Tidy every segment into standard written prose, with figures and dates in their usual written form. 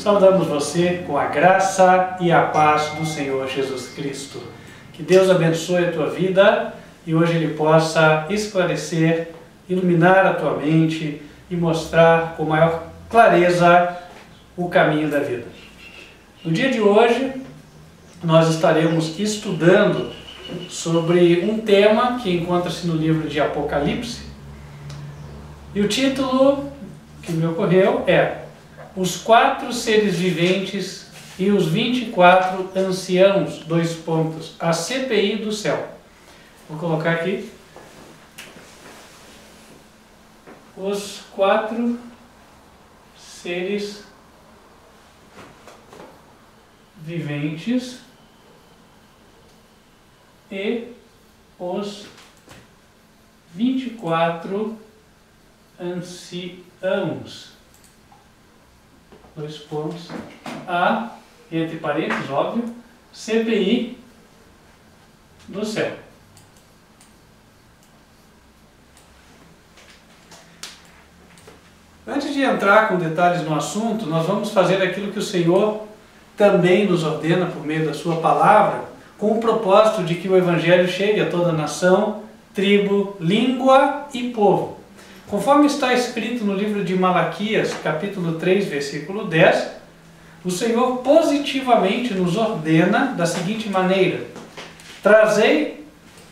Saudamos você com a graça e a paz do Senhor Jesus Cristo. Que Deus abençoe a tua vida e hoje Ele possa esclarecer, iluminar a tua mente e mostrar com maior clareza o caminho da vida. No dia de hoje, nós estaremos estudando sobre um tema que encontra-se no livro de Apocalipse. E o título que me ocorreu é Os 4 seres viventes e os 24 anciãos, a CPI do céu. Vou colocar aqui. Os 4 seres viventes e os 24 anciãos. A, entre parênteses, óbvio, CPI do céu. Antes de entrar com detalhes no assunto, nós vamos fazer aquilo que o Senhor também nos ordena por meio da sua palavra, com o propósito de que o Evangelho chegue a toda nação, tribo, língua e povo. Conforme está escrito no livro de Malaquias, capítulo 3, versículo 10, o Senhor positivamente nos ordena da seguinte maneira: trazei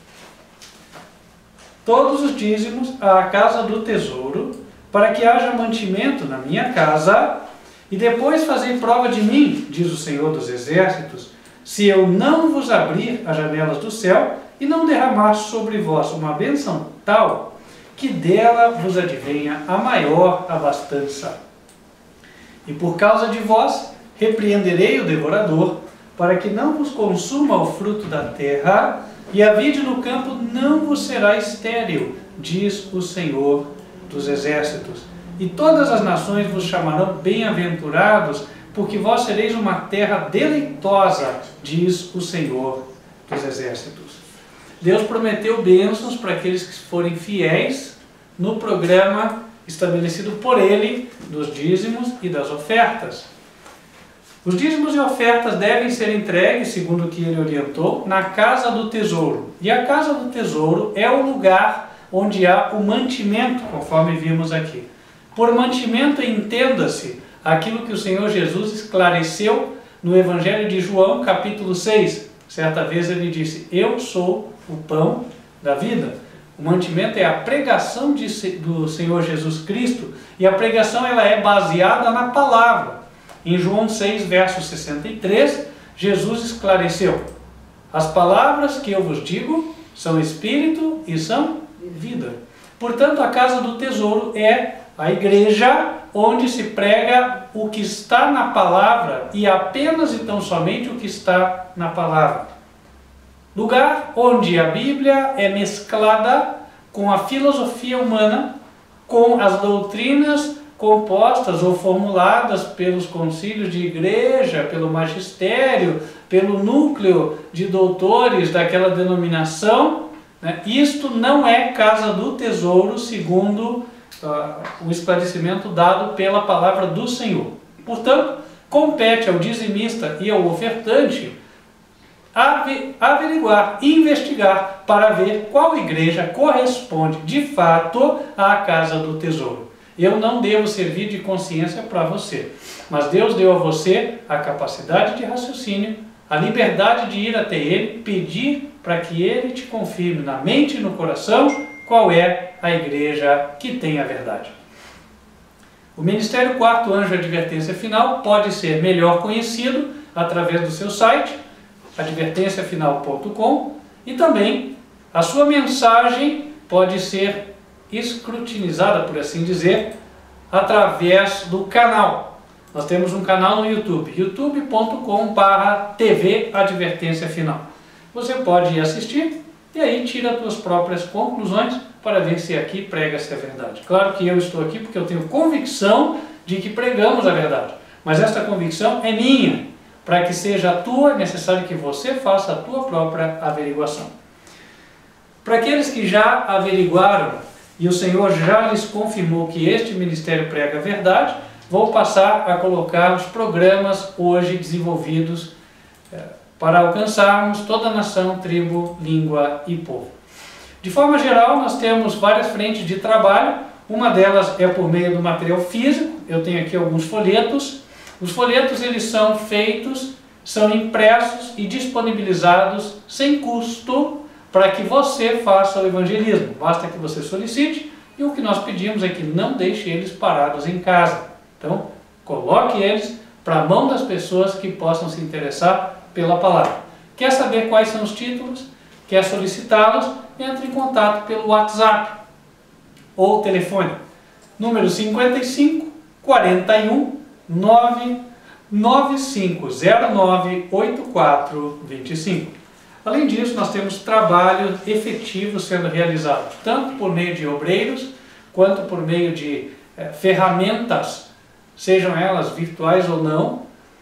todos os dízimos à casa do tesouro, para que haja mantimento na minha casa, e depois fazei prova de mim, diz o Senhor dos Exércitos, se eu não vos abrir as janelas do céu e não derramar sobre vós uma bênção tal, que dela vos advenha a maior abastança. E por causa de vós, repreenderei o devorador, para que não vos consuma o fruto da terra, e a vide no campo não vos será estéril, diz o Senhor dos Exércitos. E todas as nações vos chamarão bem-aventurados, porque vós sereis uma terra deleitosa, diz o Senhor dos Exércitos. Deus prometeu bênçãos para aqueles que forem fiéis no programa estabelecido por Ele dos dízimos e das ofertas. Os dízimos e ofertas devem ser entregues, segundo o que Ele orientou, na casa do tesouro. E a casa do tesouro é o lugar onde há o mantimento, conforme vimos aqui. Por mantimento, entenda-se aquilo que o Senhor Jesus esclareceu no Evangelho de João, capítulo 6. Certa vez Ele disse, eu sou o pão da vida. O mantimento é a pregação do Senhor Jesus Cristo, e a pregação ela é baseada na palavra. Em João 6, verso 63, Jesus esclareceu, as palavras que eu vos digo são espírito e são vida. Portanto, a casa do tesouro é a igreja onde se prega o que está na palavra e apenas e tão somente o que está na palavra. Lugar onde a Bíblia é mesclada com a filosofia humana, com as doutrinas compostas ou formuladas pelos concílios de igreja, pelo magistério, pelo núcleo de doutores daquela denominação. Isto não é casa do tesouro, segundo o esclarecimento dado pela palavra do Senhor. Portanto, compete ao dizimista e ao ofertante averiguar, investigar, para ver qual igreja corresponde de fato à casa do tesouro. Eu não devo servir de consciência para você, mas Deus deu a você a capacidade de raciocínio, a liberdade de ir até Ele, pedir para que Ele te confirme na mente e no coração qual é a igreja que tem a verdade. O Ministério Quarto Anjo Advertência Final pode ser melhor conhecido através do seu site, advertenciafinal.com, e também a sua mensagem pode ser escrutinizada, por assim dizer, através do canal. Nós temos um canal no YouTube, youtube.com/TV Advertência Final. Você pode ir assistir e aí tira as suas próprias conclusões para ver se aqui prega-se a verdade. Claro que eu estou aqui porque eu tenho convicção de que pregamos a verdade, mas esta convicção é minha. Para que seja a tua, é necessário que você faça a tua própria averiguação. Para aqueles que já averiguaram e o Senhor já lhes confirmou que este ministério prega a verdade, vou passar a colocar os programas hoje desenvolvidos para alcançarmos toda a nação, tribo, língua e povo. De forma geral, nós temos várias frentes de trabalho. Uma delas é por meio do material físico. Eu tenho aqui alguns folhetos. Os folhetos eles são feitos, são impressos e disponibilizados sem custo para que você faça o evangelismo. Basta que você solicite e o que nós pedimos é que não deixe eles parados em casa. Então, coloque eles para a mão das pessoas que possam se interessar pela palavra. Quer saber quais são os títulos? Quer solicitá-los? Entre em contato pelo WhatsApp ou telefone. Número 55 41 99509 8425. Além disso, nós temos trabalho efetivo sendo realizado, tanto por meio de obreiros, quanto por meio de ferramentas, sejam elas virtuais ou não,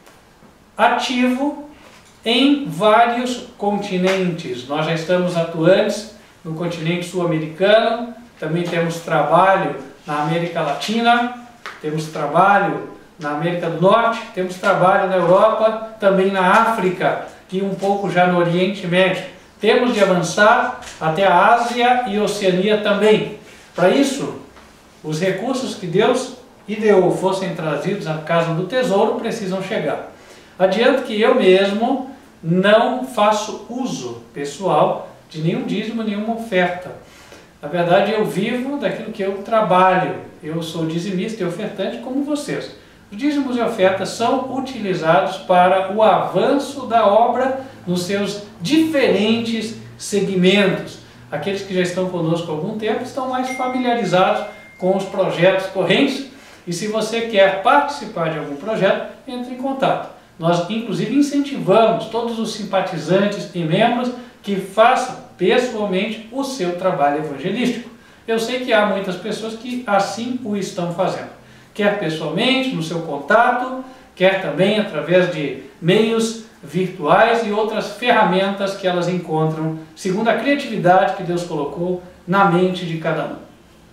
ativo em vários continentes. Nós já estamos atuantes no continente sul-americano, também temos trabalho na América Latina, temos trabalho na América do Norte, temos trabalho na Europa, também na África e um pouco já no Oriente Médio. Temos de avançar até a Ásia e Oceania também. Para isso, os recursos que Deus ideou fossem trazidos à casa do tesouro precisam chegar. Adianto que eu mesmo não faço uso pessoal de nenhum dízimo, nenhuma oferta. Na verdade, eu vivo daquilo que eu trabalho. Eu sou dizimista e ofertante como vocês. Os dízimos e ofertas são utilizados para o avanço da obra nos seus diferentes segmentos. Aqueles que já estão conosco há algum tempo estão mais familiarizados com os projetos correntes e se você quer participar de algum projeto, entre em contato. Nós, inclusive, incentivamos todos os simpatizantes e membros que façam pessoalmente o seu trabalho evangelístico. Eu sei que há muitas pessoas que assim o estão fazendo. Quer pessoalmente, no seu contato, quer também através de meios virtuais e outras ferramentas que elas encontram, segundo a criatividade que Deus colocou na mente de cada um.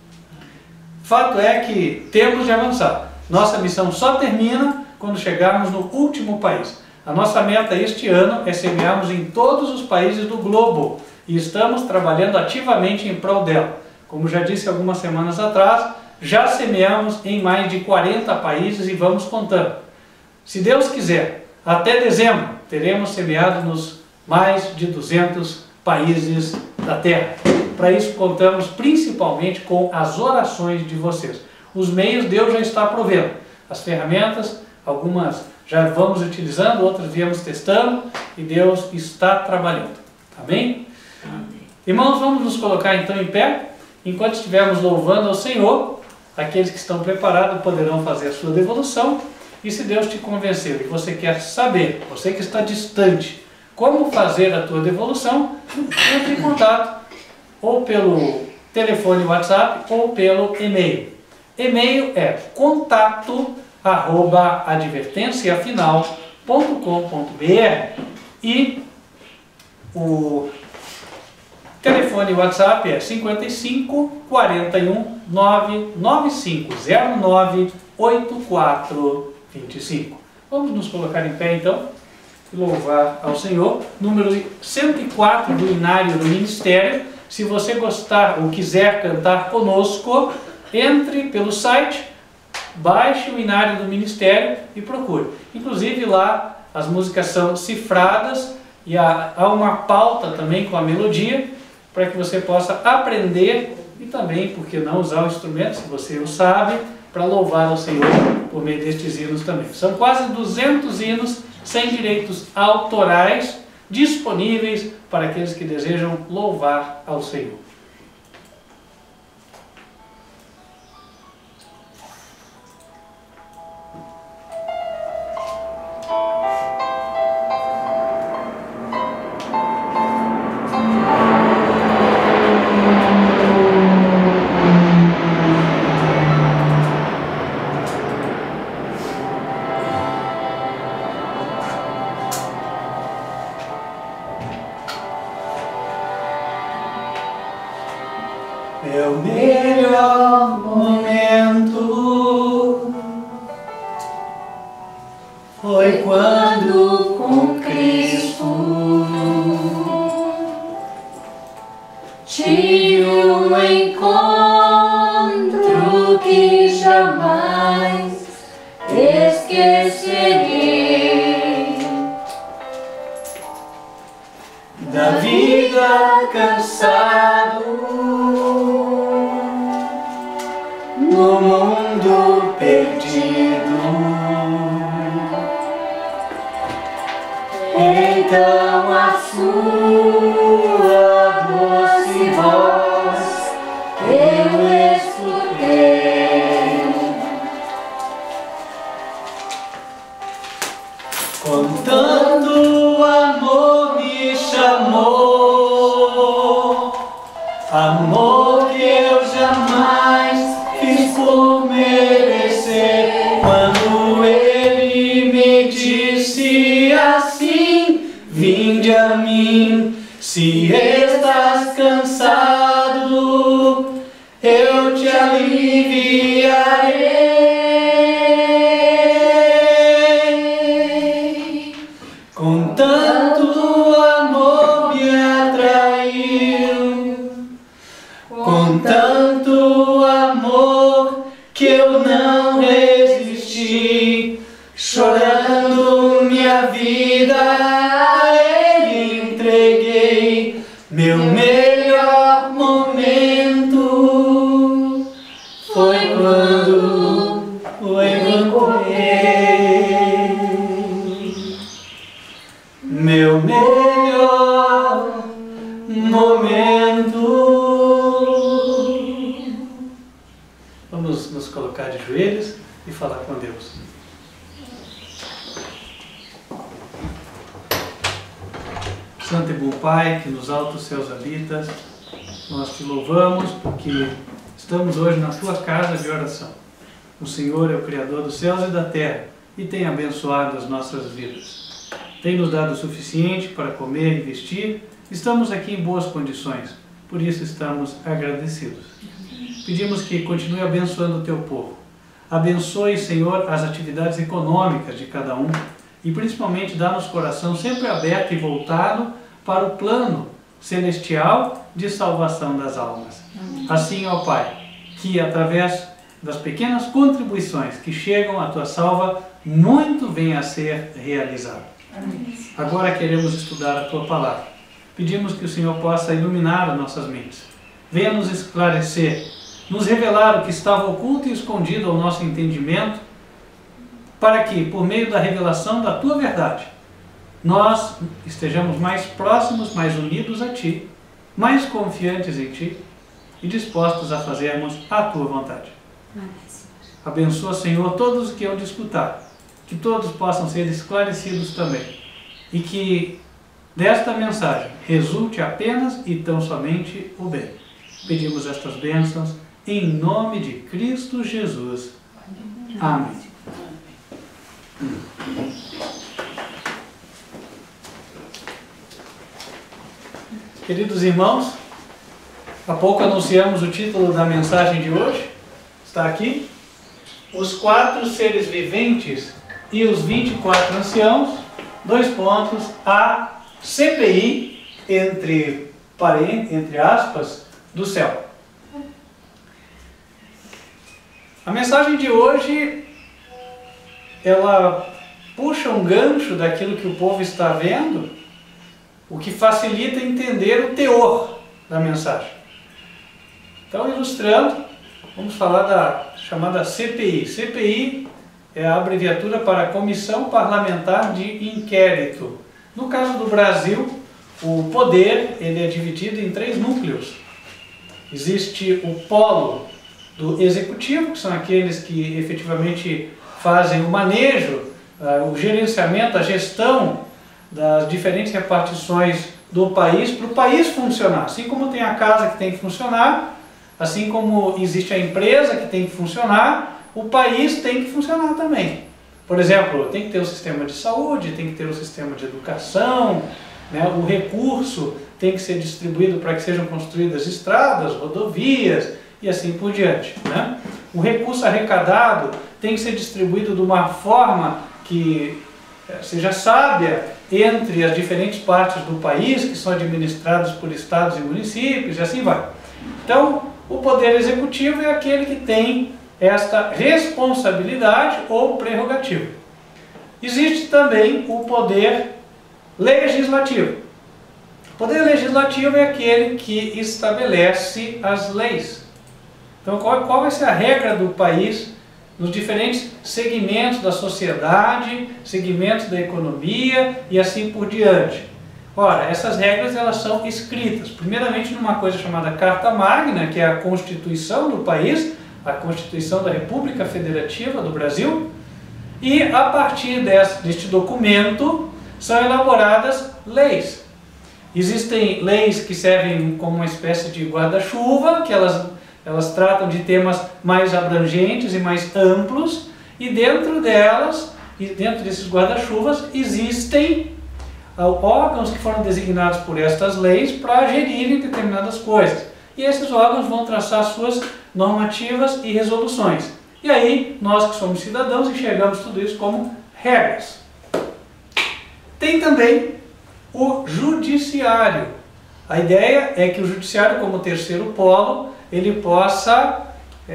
Fato é que temos de avançar. Nossa missão só termina quando chegarmos no último país. A nossa meta este ano é semearmos em todos os países do globo e estamos trabalhando ativamente em prol dela. Como já disse algumas semanas atrás, já semeamos em mais de 40 países e vamos contando. Se Deus quiser, até dezembro teremos semeado nos mais de 200 países da Terra. Para isso contamos principalmente com as orações de vocês. Os meios Deus já está provendo. As ferramentas, algumas já vamos utilizando, outras viemos testando e Deus está trabalhando. Amém? Amém. Irmãos, vamos nos colocar então em pé. Enquanto estivermos louvando ao Senhor, aqueles que estão preparados poderão fazer a sua devolução. E se Deus te convenceu e você quer saber, você que está distante, como fazer a tua devolução, entre em contato ou pelo telefone WhatsApp ou pelo e-mail. E-mail é contato@advertenciafinal.com.br e o telefone WhatsApp é 55 41 99509 8425. Vamos nos colocar em pé então e louvar ao Senhor. Número 104 do Inário do Ministério. Se você gostar ou quiser cantar conosco, entre pelo site, baixe o Inário do Ministério e procure. Inclusive lá as músicas são cifradas e há uma pauta também com a melodia para que você possa aprender e também, por que não, usar o instrumento, se você o sabe, para louvar ao Senhor por meio destes hinos também. São quase 200 hinos sem direitos autorais disponíveis para aqueles que desejam louvar ao Senhor. É o melhor momento Foi quando com Cristo tive um encontro que jamais esquecerei. Da vida cansado, no mundo perdido, então a sua doce voz eu escutei. Com tanto amor me chamou, amor que eu jamais fiz por merecer. Quando ele me disse assim: vinde a mim, se estás cansado, eu te aliviarei. Com tanto amor me atraiu, com tanto amor que eu não resisti, chorando minha vida a Ele entreguei. Meu melhor momento foi quando o encontrei. Meu melhor momento. Vamos nos colocar de joelhos e falar com Deus. Santo e bom Pai, que nos altos céus habitas, nós te louvamos porque estamos hoje na tua casa de oração. O Senhor é o Criador dos céus e da terra e tem abençoado as nossas vidas. Tem nos dado o suficiente para comer e vestir. Estamos aqui em boas condições, por isso estamos agradecidos. Pedimos que continue abençoando o teu povo. Abençoe, Senhor, as atividades econômicas de cada um e principalmente dá-nos coração sempre aberto e voltado para o plano celestial de salvação das almas. Assim, ó Pai, que através das pequenas contribuições que chegam à tua salva, muito venha a ser realizado. Agora queremos estudar a tua palavra. Pedimos que o Senhor possa iluminar as nossas mentes. Venha nos esclarecer, nos revelar o que estava oculto e escondido ao nosso entendimento, para que, por meio da revelação da tua verdade, nós estejamos mais próximos, mais unidos a Ti, mais confiantes em Ti e dispostos a fazermos a Tua vontade. Abençoa, Senhor, todos os que hão de escutar, que todos possam ser esclarecidos também e que desta mensagem resulte apenas e tão somente o bem. Pedimos estas bênçãos em nome de Cristo Jesus. Amém. Queridos irmãos, há pouco anunciamos o título da mensagem de hoje, está aqui: os 4 seres viventes e os 24 anciãos, a CPI, entre aspas, do céu. A mensagem de hoje, ela puxa um gancho daquilo que o povo está vendo, o que facilita entender o teor da mensagem. Então, ilustrando, vamos falar da chamada CPI. CPI é a abreviatura para Comissão Parlamentar de Inquérito. No caso do Brasil, o poder ele é dividido em 3 núcleos. Existe o polo do executivo, que são aqueles que efetivamente fazem o manejo, o gerenciamento, a gestão das diferentes repartições do país, para o país funcionar. Assim como tem a casa que tem que funcionar, assim como existe a empresa que tem que funcionar, o país tem que funcionar também. Por exemplo, tem que ter o sistema de saúde, tem que ter o sistema de educação, né? O recurso tem que ser distribuído para que sejam construídas estradas, rodovias e assim por diante, né? O recurso arrecadado tem que ser distribuído de uma forma que seja sábia entre as diferentes partes do país, que são administradas por estados e municípios, e assim vai. Então, o poder executivo é aquele que tem esta responsabilidade ou prerrogativa. Existe também o poder legislativo. O poder legislativo é aquele que estabelece as leis. Então, qual vai ser a regra do país nos diferentes segmentos da sociedade, segmentos da economia e assim por diante? Ora, essas regras elas são escritas, primeiramente numa coisa chamada Carta Magna, que é a Constituição do país, a Constituição da República Federativa do Brasil, e a partir deste documento são elaboradas leis. Existem leis que servem como uma espécie de guarda-chuva, que elas tratam de temas mais abrangentes e mais amplos, e dentro delas, e dentro desses guarda-chuvas, existem órgãos que foram designados por estas leis para gerirem determinadas coisas. E esses órgãos vão traçar suas normativas e resoluções. E aí, nós que somos cidadãos enxergamos tudo isso como regras. Tem também o judiciário. A ideia é que o judiciário, como terceiro polo, ele possa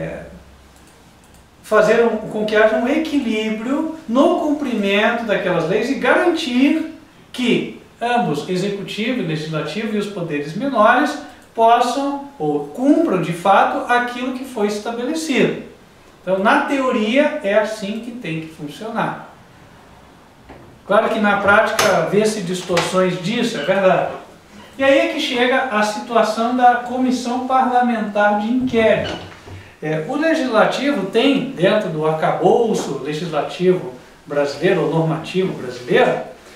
fazer com que haja um equilíbrio no cumprimento daquelas leis e garantir que ambos, executivo e legislativo e os poderes menores, possam ou cumpram de fato aquilo que foi estabelecido. Então, na teoria, é assim que tem que funcionar. Claro que na prática vê-se distorções disso, é verdade. E aí é que chega a situação da comissão parlamentar de inquérito. O legislativo tem, dentro do arcabouço legislativo brasileiro, ou normativo brasileiro,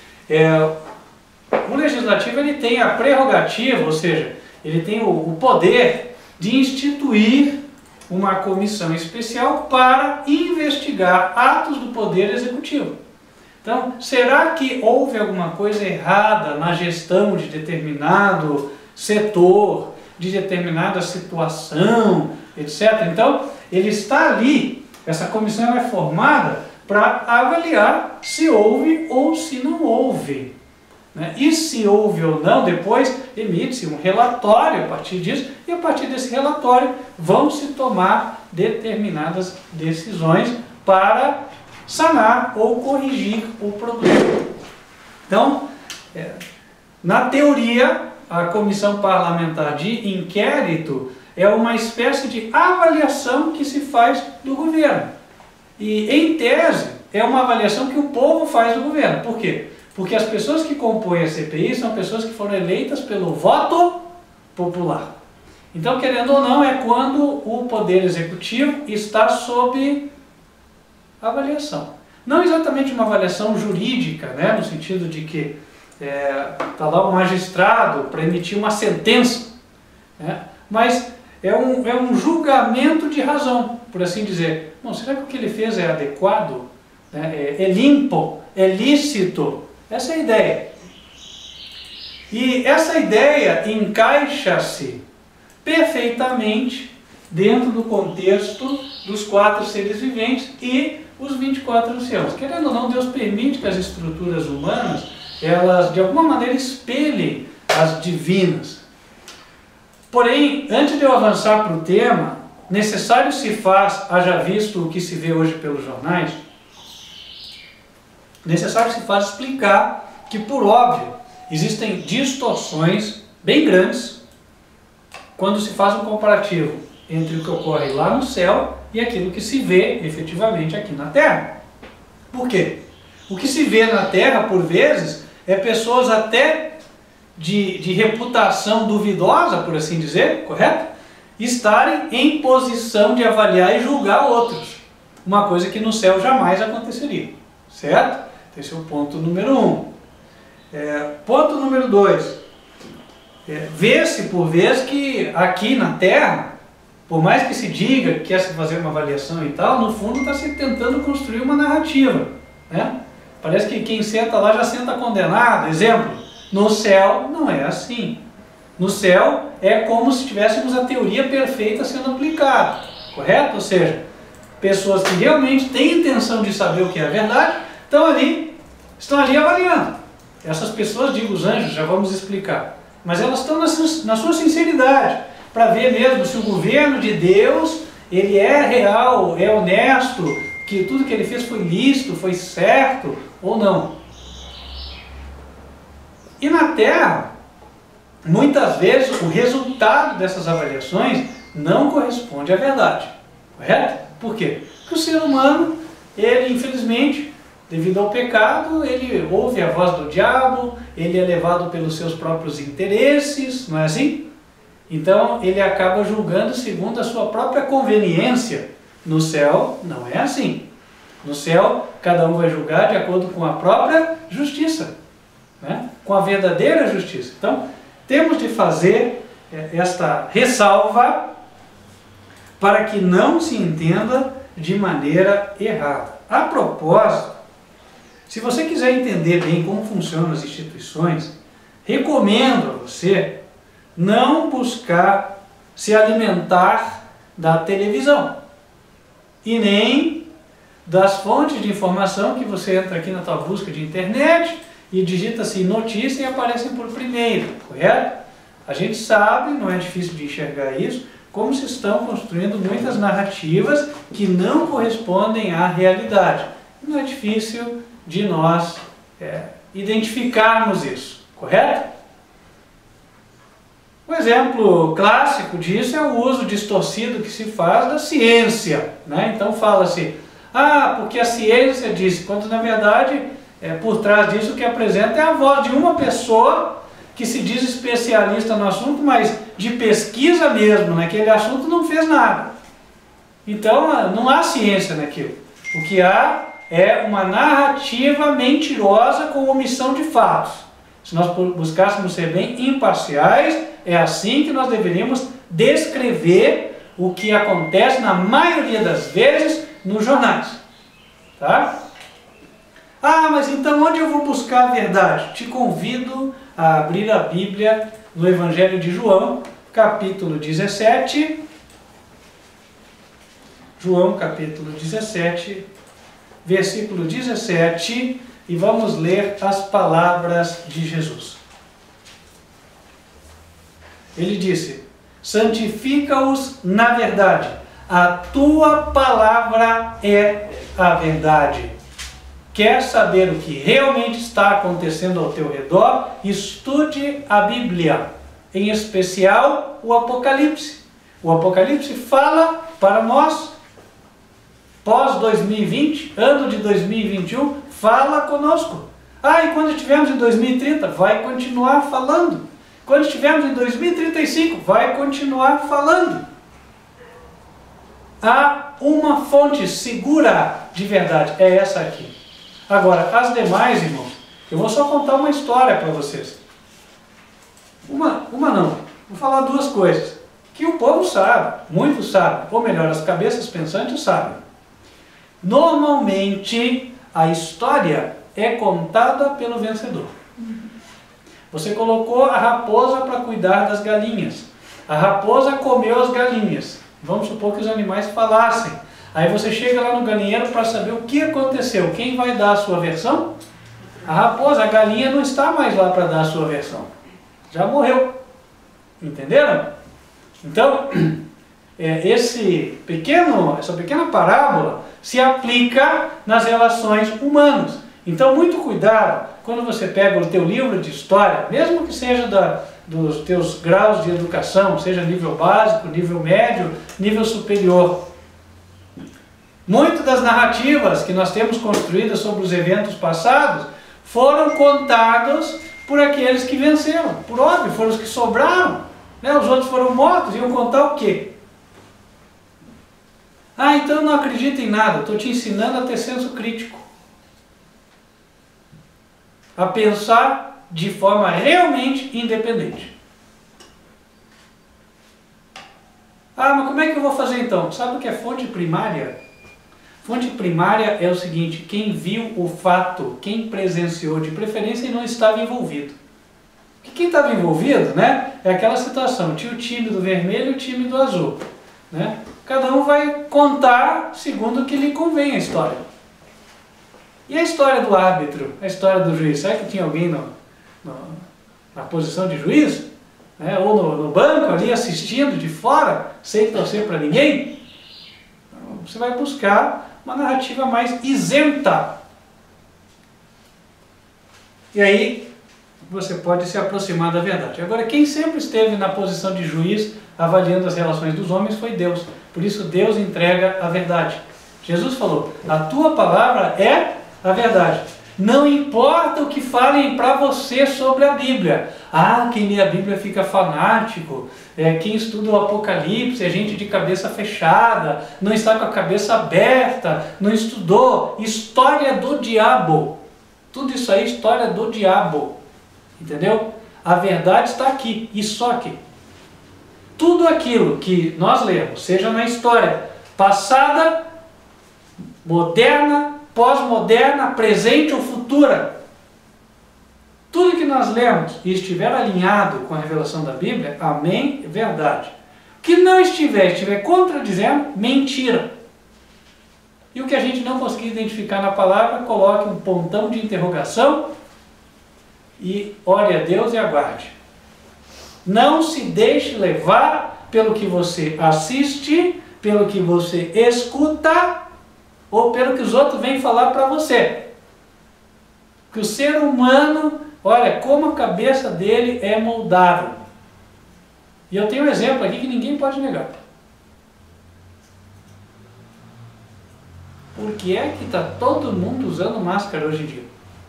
o legislativo ele tem a prerrogativa, ou seja, ele tem o poder de instituir uma comissão especial para investigar atos do poder executivo. Então, será que houve alguma coisa errada na gestão de determinado setor, de determinada situação, etc. Então, ele está ali, essa comissão é formada para avaliar se houve ou se não houve. E se houve ou não, depois emite-se um relatório a partir disso, e a partir desse relatório vão se tomar determinadas decisões para sanar ou corrigir o problema. Então, na teoria, a comissão parlamentar de inquérito é uma espécie de avaliação que se faz do governo. E, em tese, é uma avaliação que o povo faz do governo. Por quê? Porque as pessoas que compõem a CPI são pessoas que foram eleitas pelo voto popular. Então, querendo ou não, é quando o poder executivo está sob avaliação. Não exatamente uma avaliação jurídica, no sentido de que está lá um magistrado para emitir uma sentença, mas é um julgamento de razão, por assim dizer. Bom, será que o que ele fez é adequado? É limpo? É lícito? Essa é a ideia. E essa ideia encaixa-se perfeitamente dentro do contexto dos 4 seres viventes e os 24 anciãos. Querendo ou não, Deus permite que as estruturas humanas, elas de alguma maneira espelhem as divinas. Porém, antes de eu avançar para o tema, necessário se faz, haja visto o que se vê hoje pelos jornais, necessário se faz explicar que, por óbvio, existem distorções bem grandes quando se faz um comparativo entre o que ocorre lá no céu e aquilo que se vê efetivamente aqui na Terra. Por quê? O que se vê na Terra, por vezes, é pessoas até de reputação duvidosa, por assim dizer, correto? Estarem em posição de avaliar e julgar outros. Uma coisa que no céu jamais aconteceria, certo? Esse é o ponto número 1. Ponto número 2. Vê-se por vezes que aqui na Terra, por mais que se diga que quer se fazer uma avaliação e tal, no fundo está se tentando construir uma narrativa. Parece que quem senta lá já senta condenado. Exemplo, no céu não é assim. No céu é como se tivéssemos a teoria perfeita sendo aplicada, correto? Ou seja, pessoas que realmente têm intenção de saber o que é a verdade, estão ali estão ali avaliando. Essas pessoas, digo os anjos, já vamos explicar. Mas elas estão na sua sinceridade, para ver mesmo se o governo de Deus, ele é real, é honesto, que tudo que ele fez foi lícito, foi certo ou não. E na Terra, muitas vezes o resultado dessas avaliações não corresponde à verdade. Correto? Por quê? Porque o ser humano, ele infelizmente, devido ao pecado, ele ouve a voz do diabo, ele é levado pelos seus próprios interesses, não é assim? Então ele acaba julgando segundo a sua própria conveniência. No céu não é assim. No céu cada um vai julgar de acordo com a própria justiça, né? Com a verdadeira justiça. Então temos de fazer esta ressalva para que não se entenda de maneira errada. A propósito, se você quiser entender bem como funcionam as instituições, recomendo a você não buscar se alimentar da televisão e nem das fontes de informação que você entra aqui na tua busca de internet e digita assim notícia e aparecem por primeiro, correto? A gente sabe, não é difícil de enxergar isso, como se estão construindo muitas narrativas que não correspondem à realidade. Não é difícil de nós identificarmos isso, correto? Um exemplo clássico disso é o uso distorcido que se faz da ciência, né? Então fala-se, porque a ciência disse, quando na verdade, por trás disso o que apresenta é a voz de uma pessoa que se diz especialista no assunto, mas de pesquisa mesmo, naquele assunto não fez nada. Então não há ciência naquilo. O que há é uma narrativa mentirosa com omissão de fatos. Se nós buscássemos ser bem imparciais, é assim que nós deveríamos descrever o que acontece na maioria das vezes nos jornais. Tá? Mas então onde eu vou buscar a verdade? Te convido a abrir a Bíblia no Evangelho de João, capítulo 17. João, capítulo 17, versículo 17, e vamos ler as palavras de Jesus. Ele disse, santifica-os na verdade, a tua palavra é a verdade. Quer saber o que realmente está acontecendo ao teu redor? Estude a Bíblia, em especial o Apocalipse. O Apocalipse fala para nós, pós-2020, ano de 2021, fala conosco. E quando estivermos em 2030, vai continuar falando. Quando estivermos em 2035, vai continuar falando. Há uma fonte segura de verdade, é essa aqui. Agora, as demais, irmãos, eu vou só contar uma história para vocês. Uma não, vou falar duas coisas, que o povo sabe, muitos sabem, ou melhor, as cabeças pensantes sabem. Normalmente, a história é contada pelo vencedor. Você colocou a raposa para cuidar das galinhas. A raposa comeu as galinhas. Vamos supor que os animais falassem. Aí você chega lá no galinheiro para saber o que aconteceu. Quem vai dar a sua versão? A raposa, a galinha não está mais lá para dar a sua versão. Já morreu. Entenderam? Então, essa pequena parábola se aplica nas relações humanas. Então, muito cuidado quando você pega o teu livro de história, mesmo que seja dos teus graus de educação, seja nível básico, nível médio, nível superior. Muitas das narrativas que nós temos construídas sobre os eventos passados foram contadas por aqueles que venceram. Por óbvio, foram os que sobraram. Né? Os outros foram mortos, iam contar o quê? Então eu não acredito em nada, estou te ensinando a ter senso crítico. A pensar de forma realmente independente. Mas como é que eu vou fazer então? Sabe o que é fonte primária? Fonte primária é o seguinte, quem viu o fato, quem presenciou, de preferência e não estava envolvido. Porque quem estava envolvido, né, é aquela situação, tinha o time do vermelho e o time do azul. Né? Cada um vai contar segundo o que lhe convém a história. E a história do árbitro, a história do juiz? Será que tinha alguém na posição de juiz? Né? Ou no banco ali assistindo de fora, sem torcer para ninguém? Então, você vai buscar uma narrativa mais isenta. E aí você pode se aproximar da verdade. Agora, quem sempre esteve na posição de juiz avaliando as relações dos homens foi Deus. Por isso Deus entrega a verdade. Jesus falou, a tua palavra é a verdade. Não importa o que falem para você sobre a Bíblia. Ah, quem lê a Bíblia fica fanático. Quem estuda o Apocalipse é gente de cabeça fechada, não está com a cabeça aberta, não estudou. História do diabo. Tudo isso aí é história do diabo. Entendeu? A verdade está aqui e só aqui. Tudo aquilo que nós lemos, seja na história passada, moderna, pós-moderna, presente ou futura, tudo que nós lemos e estiver alinhado com a revelação da Bíblia, amém, verdade. O que não estiver contradizendo, mentira. E o que a gente não conseguir identificar na palavra, coloque um pontão de interrogação e ore a Deus e aguarde. Não se deixe levar pelo que você assiste, pelo que você escuta, ou pelo que os outros vêm falar para você. Que o ser humano, olha, como a cabeça dele é moldável. E eu tenho um exemplo aqui que ninguém pode negar. Por que é que está todo mundo usando máscara hoje em dia?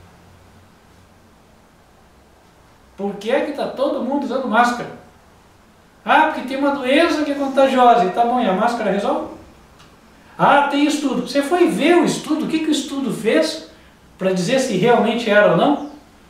Por que é que está todo mundo usando máscara? Ah, porque tem uma doença que é contagiosa. E tá bom, e a máscara resolve? Ah, tem estudo. Você foi ver o estudo? O que o estudo fez para dizer se realmente era ou não?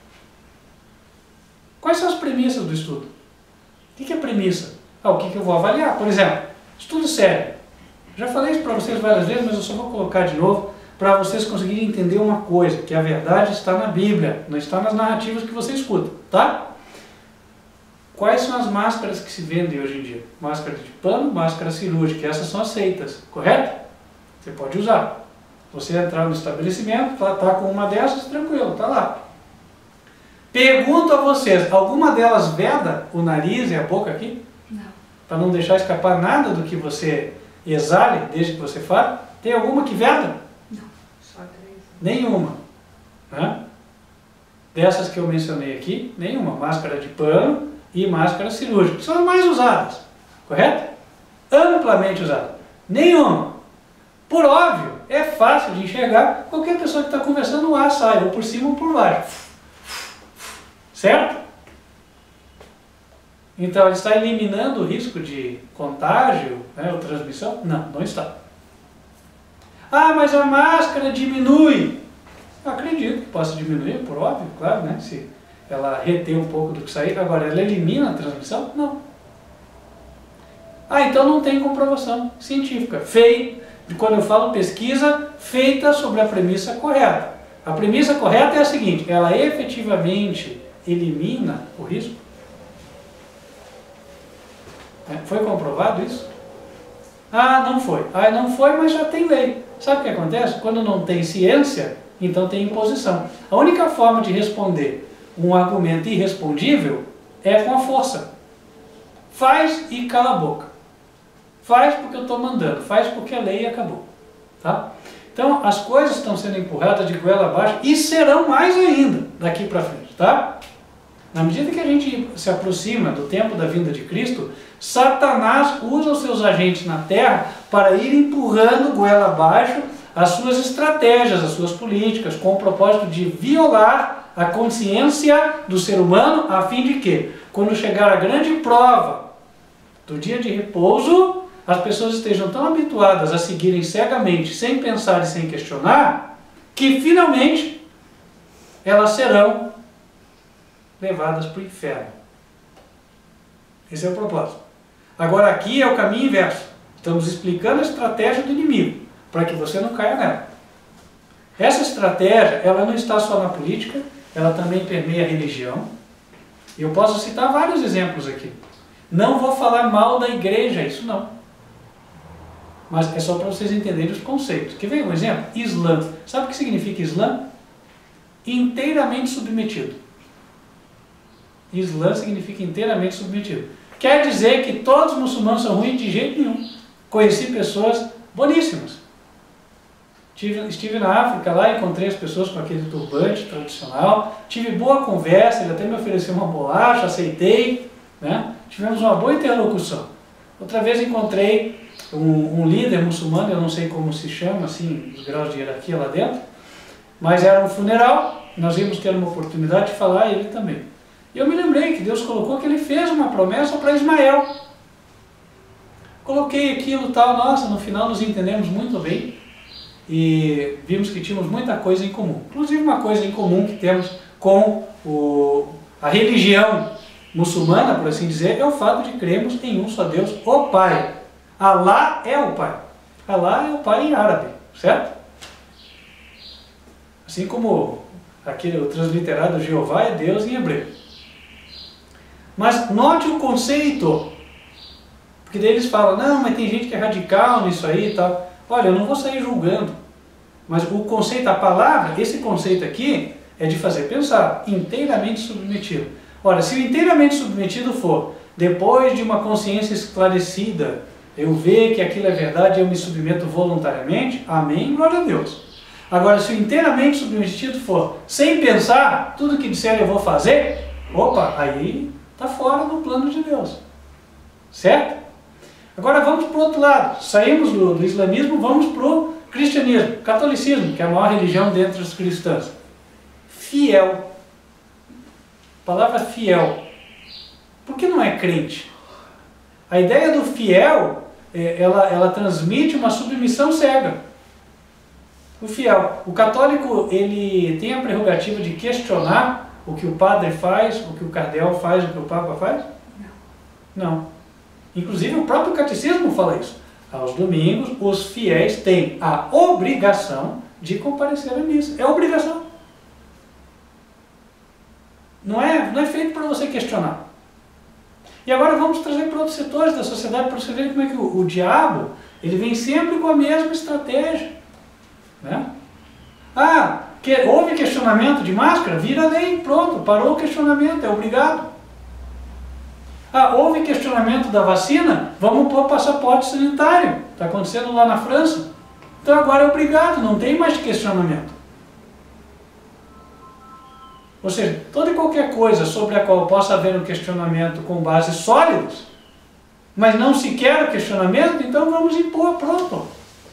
Quais são as premissas do estudo? O que é premissa? O que eu vou avaliar? Por exemplo, estudo sério. Já falei isso para vocês várias vezes, mas eu só vou colocar de novo para vocês conseguirem entender uma coisa, que a verdade está na Bíblia, não está nas narrativas que você escuta, tá? Quais são as máscaras que se vendem hoje em dia? Máscara de pano, máscara cirúrgica, essas são aceitas, correto? Você pode usar. Você entrar no estabelecimento, tá com uma dessas, tranquilo, tá lá. Pergunto a vocês, alguma delas veda o nariz e a boca aqui? Não. Para não deixar escapar nada do que você exale, desde que você fale? Tem alguma que veda? Não, só 3. Nenhuma. Né? Dessas que eu mencionei aqui, nenhuma. Máscara de pano e máscara cirúrgica. São as mais usadas, correto? Amplamente usadas. Nenhuma. Por óbvio, é fácil de enxergar. Qualquer pessoa que está conversando, o ar sai, ou por cima ou por baixo. Certo? Então, ele está eliminando o risco de contágio, né, ou transmissão? Não, não está. Ah, mas a máscara diminui. Eu acredito que possa diminuir, por óbvio, claro, né? Se ela reter um pouco do que sair. Agora, ela elimina a transmissão? Não. Ah, então não tem comprovação científica. Quando eu falo pesquisa, feita sobre a premissa correta. A premissa correta é a seguinte, ela efetivamente elimina o risco? Foi comprovado isso? Ah, não foi. Ah, não foi, mas já tem lei. Sabe o que acontece? Quando não tem ciência, então tem imposição. A única forma de responder um argumento irrespondível é com a força. Faz e cala a boca. Faz porque eu estou mandando. Faz porque a lei acabou. Tá? Então, as coisas estão sendo empurradas de goela abaixo e serão mais ainda daqui para frente. Tá? Na medida que a gente se aproxima do tempo da vinda de Cristo, Satanás usa os seus agentes na terra para ir empurrando goela abaixo as suas estratégias, as suas políticas, com o propósito de violar a consciência do ser humano, a fim de que, quando chegar a grande prova do dia de repouso, as pessoas estejam tão habituadas a seguirem cegamente, sem pensar e sem questionar, que finalmente elas serão levadas para o inferno. Esse é o propósito. Agora aqui é o caminho inverso. Estamos explicando a estratégia do inimigo, para que você não caia nela. Essa estratégia, ela não está só na política, ela também permeia a religião. E eu posso citar vários exemplos aqui. Não vou falar mal da igreja, isso não. mas é só para vocês entenderem os conceitos. Quer ver um exemplo? Islã. Sabe o que significa Islã? Inteiramente submetido. Islã significa inteiramente submetido. Quer dizer que todos os muçulmanos são ruins de jeito nenhum. Conheci pessoas boníssimas. Estive na África lá, encontrei as pessoas com aquele turbante tradicional, tive boa conversa, ele até me ofereceu uma bolacha, aceitei, né? Tivemos uma boa interlocução. Outra vez encontrei um líder muçulmano, eu não sei como se chama, assim, os graus de hierarquia lá dentro, mas era um funeral, nós vimos que era uma oportunidade de falar, e ele também. E eu me lembrei que Deus colocou que ele fez uma promessa para Ismael. Coloquei aquilo tal, nossa, no final nos entendemos muito bem e vimos que tínhamos muita coisa em comum. Inclusive uma coisa em comum que temos com a religião muçulmana, por assim dizer, é o fato de crermos em um só Deus, o Pai. Alá é o Pai. Alá é o Pai em árabe, certo? Assim como o transliterado Jeová é Deus em hebreu. Mas note o conceito, porque daí eles falam, não, mas tem gente que é radical nisso aí e tal. Olha, eu não vou sair julgando, mas o conceito, a palavra, esse conceito aqui, é de fazer pensar, inteiramente submetido. Ora, se o inteiramente submetido for, depois de uma consciência esclarecida, eu ver que aquilo é verdade e eu me submeto voluntariamente, amém, glória a Deus. Agora, se o inteiramente submetido for, sem pensar, tudo que disser eu vou fazer, opa, aí está fora do plano de Deus. Certo? Agora vamos para o outro lado. Saímos do islamismo, vamos para o cristianismo, catolicismo, que é a maior religião dentre os cristãos. Fiel. A palavra fiel. Por que não é crente? A ideia do fiel, ela transmite uma submissão cega. O fiel. O católico, ele tem a prerrogativa de questionar o que o padre faz, o que o cardeal faz, o que o papa faz? Não. Inclusive o próprio catecismo fala isso. Aos domingos, os fiéis têm a obrigação de comparecer à missa. É obrigação. Não é feito para você questionar. E agora vamos trazer para outros setores da sociedade para você ver como é que o diabo, ele vem sempre com a mesma estratégia. Né? Houve questionamento de máscara? Vira lei, pronto, parou o questionamento, é obrigado. Houve questionamento da vacina? Vamos pôr passaporte sanitário. Está acontecendo lá na França. Então agora é obrigado, não tem mais questionamento. Ou seja, toda e qualquer coisa sobre a qual possa haver um questionamento com bases sólidas, mas não se quer o questionamento, então vamos impor, pronto.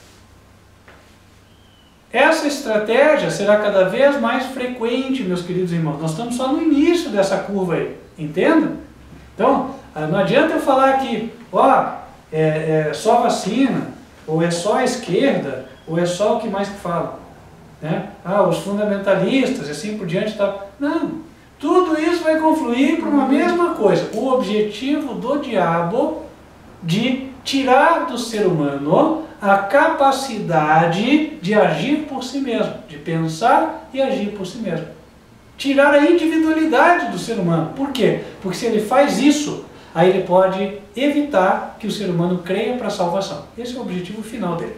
Essa estratégia será cada vez mais frequente, meus queridos irmãos. Nós estamos só no início dessa curva aí, entenda? Então, não adianta eu falar que, é só vacina, ou é só a esquerda, ou é só o que mais que fala. Né? Os fundamentalistas e assim por diante. Não, tudo isso vai confluir para uma mesma coisa. O objetivo do diabo de tirar do ser humano a capacidade de agir por si mesmo, de pensar e agir por si mesmo. Tirar a individualidade do ser humano. Por quê? Porque se ele faz isso, aí ele pode evitar que o ser humano creia para a salvação. Esse é o objetivo final dele.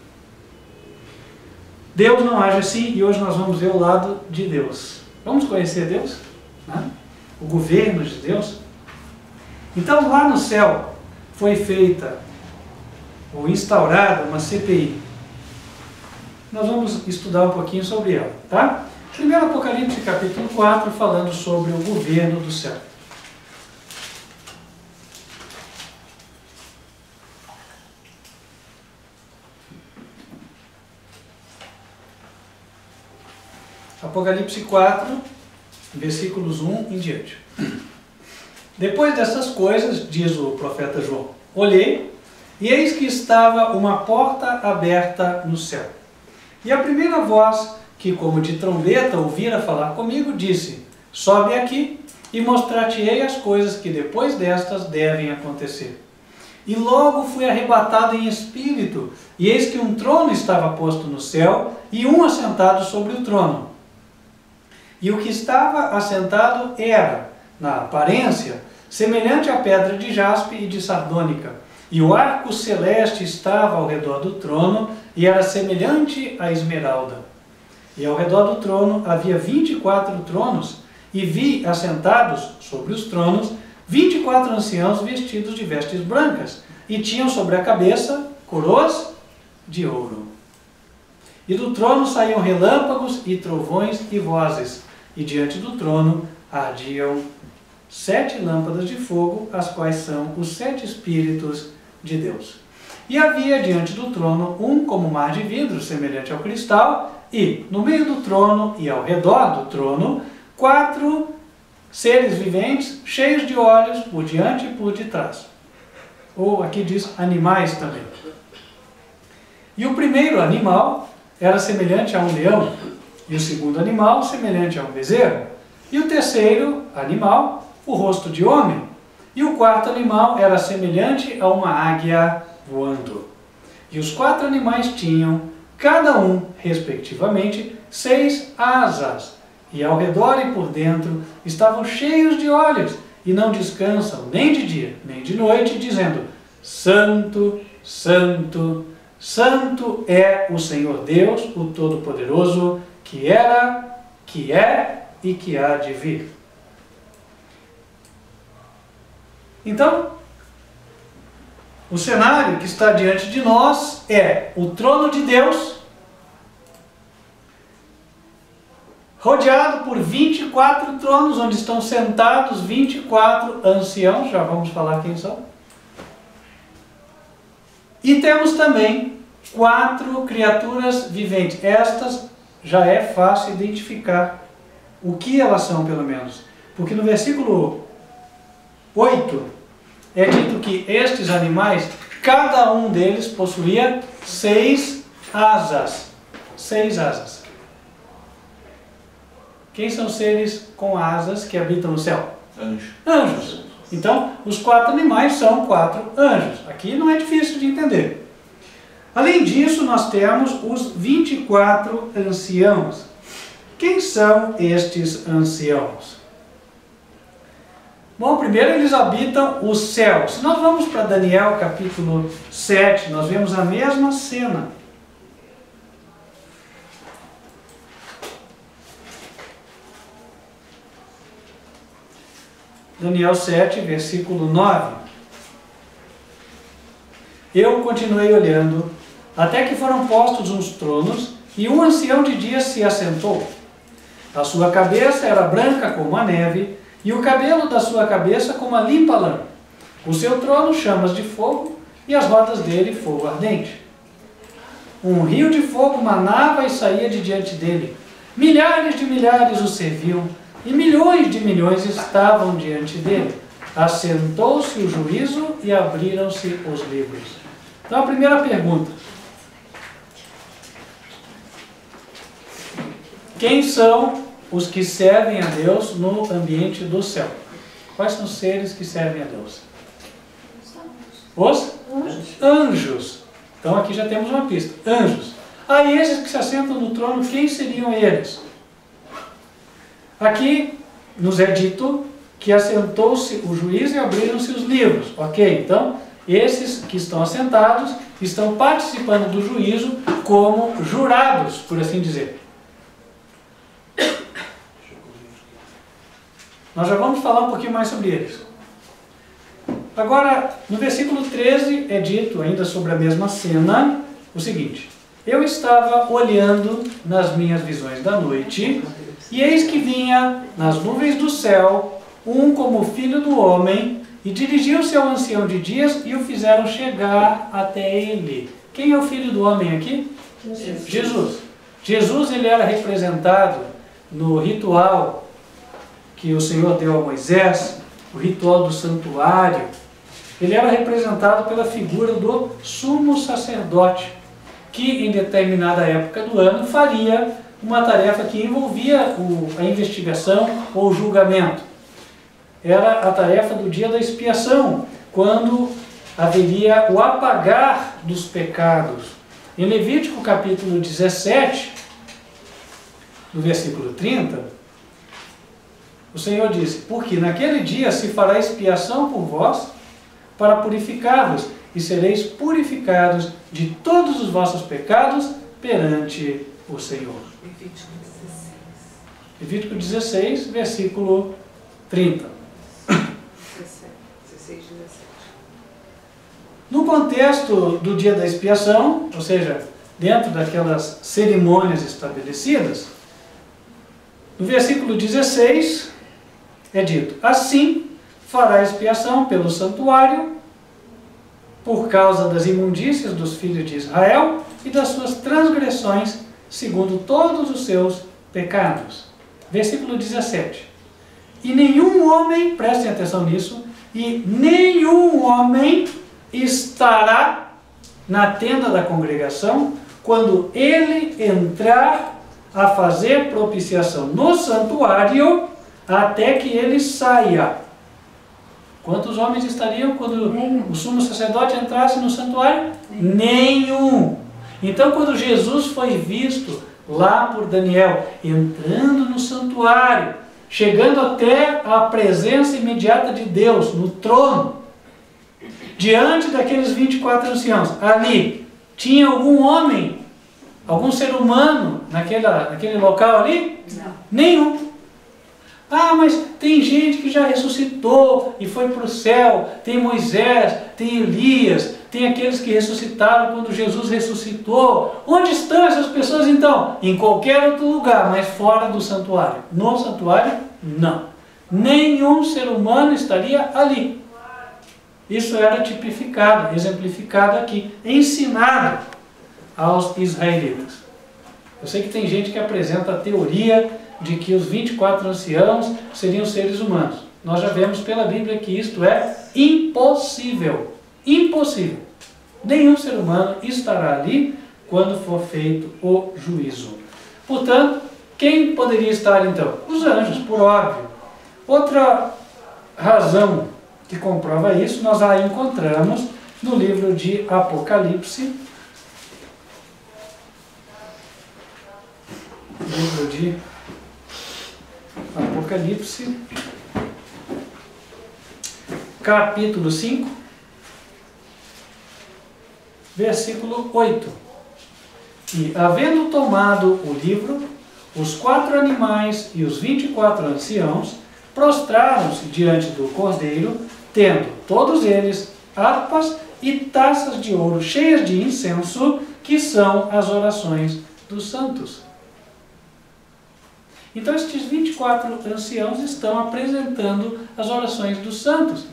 Deus não age assim e hoje nós vamos ver o lado de Deus. Vamos conhecer Deus? Né? O governo de Deus? Então lá no céu foi feita ou instaurada uma CPI. Nós vamos estudar um pouquinho sobre ela, tá? Primeiro Apocalipse capítulo 4, falando sobre o governo do céu. Apocalipse 4, versículos 1 em diante. Depois dessas coisas, diz o profeta João, olhei, e eis que estava uma porta aberta no céu. E a primeira voz, que como de trombeta ouvira falar comigo, disse, sobe aqui e mostrar-te-ei as coisas que depois destas devem acontecer. E logo fui arrebatado em espírito, e eis que um trono estava posto no céu, e um assentado sobre o trono. E o que estava assentado era, na aparência, semelhante à pedra de jaspe e de sardônica, E o arco celeste estava ao redor do trono, e era semelhante à esmeralda. E ao redor do trono havia 24 tronos, e vi assentados sobre os tronos 24 anciãos vestidos de vestes brancas, e tinham sobre a cabeça coroas de ouro. E do trono saíam relâmpagos e trovões e vozes, e diante do trono ardiam 7 lâmpadas de fogo, as quais são os 7 Espíritos de Deus. E havia diante do trono um como mar de vidro, semelhante ao cristal, e no meio do trono e ao redor do trono, 4 seres viventes, cheios de olhos, por diante e por detrás. Ou aqui diz animais também. E o primeiro animal era semelhante a um leão, e o segundo animal semelhante a um bezerro, e o terceiro animal, o rosto de homem, e o quarto animal era semelhante a uma águia voando. E os 4 animais tinham, cada um, respectivamente, 6 asas, e ao redor e por dentro estavam cheios de olhos, e não descansam nem de dia, nem de noite, dizendo: Santo, Santo, Santo é o Senhor Deus, o Todo-Poderoso, que era, que é e que há de vir. Então, o cenário que está diante de nós é o trono de Deus, rodeado por 24 tronos, onde estão sentados 24 anciãos, já vamos falar quem são. E temos também 4 criaturas viventes. Estas já é fácil identificar o que elas são, pelo menos. Porque no versículo 8 é dito que estes animais, cada um deles possuía 6 asas. 6 asas. Quem são os seres com asas que habitam no céu? Anjos. Anjos. Então, os 4 animais são 4 anjos. Aqui não é difícil de entender. Além disso, nós temos os 24 anciãos. Quem são estes anciãos? Bom, primeiro eles habitam o céu. Se nós vamos para Daniel capítulo 7, nós vemos a mesma cena. Daniel 7, versículo 9. Eu continuei olhando, até que foram postos uns tronos, e um ancião de dias se assentou. A sua cabeça era branca como a neve, e o cabelo da sua cabeça como a limpa lã. O seu trono chamas de fogo, e as rodas dele fogo ardente. Um rio de fogo manava e saía de diante dele. Milhares de milhares o serviam, e milhões de milhões estavam diante dele. Assentou-se o juízo e abriram-se os livros. Então a primeira pergunta: quem são os que servem a Deus no ambiente do céu? Quais são os seres que servem a Deus? Os anjos. Então aqui já temos uma pista. Anjos. Aí esses que se assentam no trono, quem seriam eles? Aqui nos é dito que assentou-se o juiz e abriram-se os livros. Ok, então esses que estão assentados estão participando do juízo como jurados, por assim dizer. Nós já vamos falar um pouquinho mais sobre eles. Agora, no versículo 13 é dito, ainda sobre a mesma cena, o seguinte: eu estava olhando nas minhas visões da noite, e eis que vinha nas nuvens do céu um como filho do homem, e dirigiu-se ao ancião de dias e o fizeram chegar até ele. Quem é o filho do homem aqui? Jesus. Jesus, ele era representado no ritual que o Senhor deu a Moisés, o ritual do santuário. Ele era representado pela figura do sumo sacerdote, que em determinada época do ano faria uma tarefa que envolvia a investigação ou o julgamento. Era a tarefa do dia da expiação, quando haveria o apagar dos pecados. Em Levítico capítulo 17, no versículo 30, o Senhor disse: porque naquele dia se fará expiação por vós, para purificar-vos, e sereis purificados de todos os vossos pecados perante o Senhor. Levítico 16, versículo 30. 16, 17. No contexto do dia da expiação, ou seja, dentro daquelas cerimônias estabelecidas, no versículo 16 é dito: assim fará expiação pelo santuário, por causa das imundícias dos filhos de Israel e das suas transgressões, segundo todos os seus pecados. Versículo 17. E nenhum homem, prestem atenção nisso, e nenhum homem estará na tenda da congregação quando ele entrar a fazer propiciação no santuário, até que ele saia. Quantos homens estariam quando o sumo sacerdote entrasse no santuário? Nenhum. Então, quando Jesus foi visto lá por Daniel, entrando no santuário, chegando até a presença imediata de Deus, no trono, diante daqueles 24 anciãos, ali, tinha algum homem, algum ser humano naquele local ali? Não. Nenhum. Ah, mas tem gente que já ressuscitou e foi para o céu. Tem Moisés, tem Elias, tem aqueles que ressuscitaram quando Jesus ressuscitou. Onde estão essas pessoas então? Em qualquer outro lugar, mas fora do santuário. No santuário, não. Nenhum ser humano estaria ali. Isso era tipificado, exemplificado aqui, ensinado aos israelitas. Eu sei que tem gente que apresenta a teoria de que os 24 anciãos seriam seres humanos. Nós já vemos pela Bíblia que isto é impossível. Impossível. Nenhum ser humano estará ali quando for feito o juízo. Portanto, quem poderia estar então? Os anjos, por óbvio. Outra razão que comprova isso, nós a encontramos no livro de Apocalipse. Livro de Apocalipse, capítulo 5, versículo 8. E, havendo tomado o livro, os 4 animais e os 24 anciãos prostraram-se diante do Cordeiro, tendo todos eles harpas e taças de ouro cheias de incenso, que são as orações dos santos. Então, estes 24 anciãos estão apresentando as orações dos santos.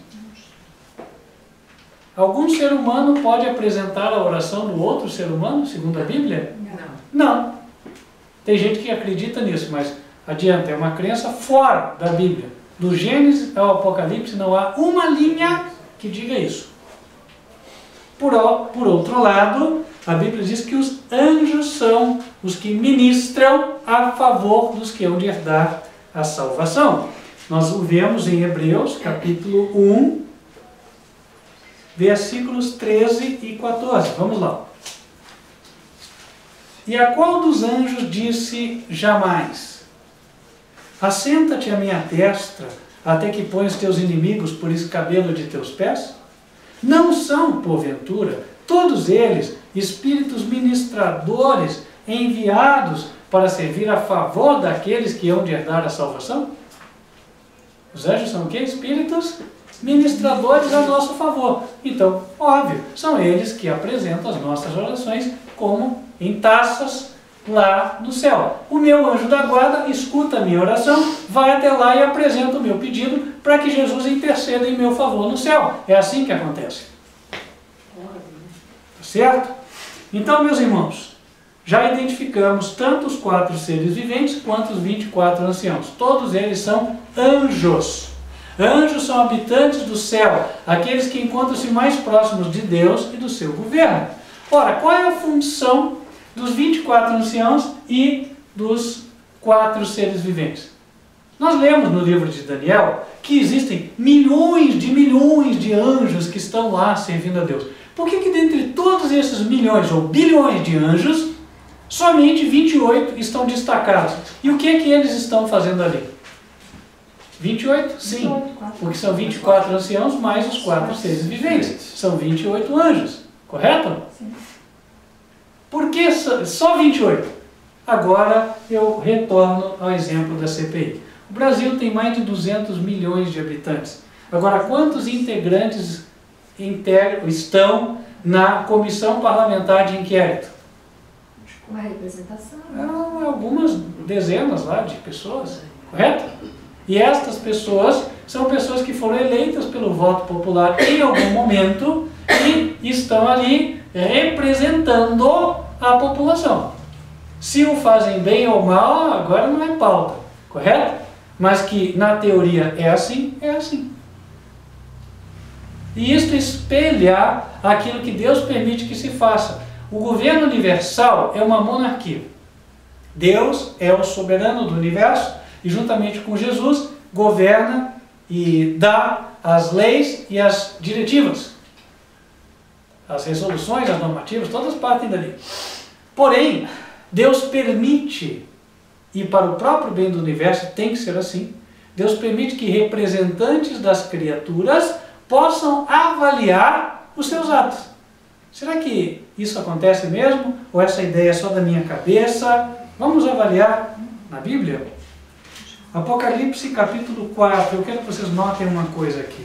Algum ser humano pode apresentar a oração do outro ser humano, segundo a Bíblia? Não. Tem gente que acredita nisso, mas adianta, é uma crença fora da Bíblia. Do Gênesis ao Apocalipse não há uma linha que diga isso. Por outro lado, a Bíblia diz que os anjos são os que ministram a favor dos que hão de herdar a salvação. Nós o vemos em Hebreus, capítulo 1, versículos 13 e 14. Vamos lá. E a qual dos anjos disse jamais: assenta-te à minha destra, até que ponhas teus inimigos por escabelo de teus pés? Não são, porventura, todos eles espíritos ministradores enviados para servir a favor daqueles que hão de herdar a salvação? Os anjos são o quê? Espíritos ministradores a nosso favor. Então, óbvio, são eles que apresentam as nossas orações como em taças lá no céu. O meu anjo da guarda escuta a minha oração, vai até lá e apresenta o meu pedido para que Jesus interceda em meu favor no céu. É assim que acontece. Tá certo? Então, meus irmãos, já identificamos tanto os 4 seres viventes quanto os 24 anciãos. Todos eles são anjos. Anjos são habitantes do céu, aqueles que encontram-se mais próximos de Deus e do seu governo. Ora, qual é a função dos 24 anciãos e dos 4 seres viventes? Nós lemos no livro de Daniel que existem milhões de anjos que estão lá servindo a Deus. Por que dentre todos esses milhões ou bilhões de anjos, somente 28 estão destacados? E o que é que eles estão fazendo ali? 28? Sim. 28, Porque são 24 anciãos mais os 4 seres viventes. São 28 anjos. Correto? Sim. Por que só 28? Agora eu retorno ao exemplo da CPI. O Brasil tem mais de 200 milhões de habitantes. Agora, quantos integrantes estão na Comissão Parlamentar de Inquérito? Uma representação. Algumas dezenas lá de pessoas, correto? E estas pessoas são pessoas que foram eleitas pelo voto popular em algum momento e estão ali representando a população. Se o fazem bem ou mal, agora não é pauta, correto? Mas que na teoria é assim, é assim. E isto espelha aquilo que Deus permite que se faça. O governo universal é uma monarquia. Deus é o soberano do universo e juntamente com Jesus governa e dá as leis e as diretivas. As resoluções, as normativas, todas partem dali. Porém, Deus permite, e para o próprio bem do universo tem que ser assim, Deus permite que representantes das criaturas possam avaliar os seus atos. Será que isso acontece mesmo? Ou essa ideia é só da minha cabeça? Vamos avaliar na Bíblia? Apocalipse capítulo 4, eu quero que vocês notem uma coisa aqui.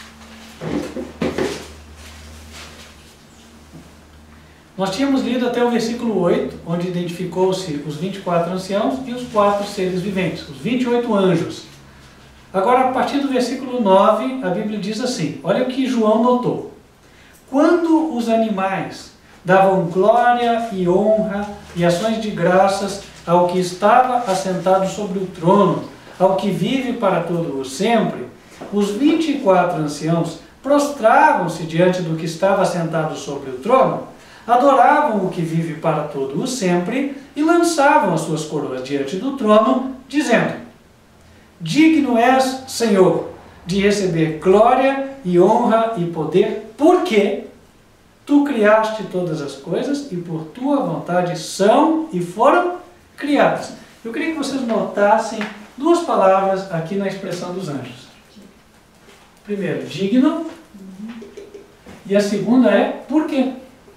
Nós tínhamos lido até o versículo 8, onde identificou-se os 24 anciãos e os 4 seres viventes, os 28 anjos. Agora, a partir do versículo 9, a Bíblia diz assim, olha o que João notou. Quando os animais davam glória e honra e ações de graças ao que estava assentado sobre o trono, ao que vive para todo o sempre, os 24 anciãos prostravam-se diante do que estava assentado sobre o trono, adoravam o que vive para todo o sempre e lançavam as suas coroas diante do trono, dizendo: Digno és, Senhor, de receber glória e honra e poder, porque tu criaste todas as coisas e por tua vontade são e foram criadas. Eu queria que vocês notassem duas palavras aqui na expressão dos anjos. Primeiro, digno, e a segunda é por quê.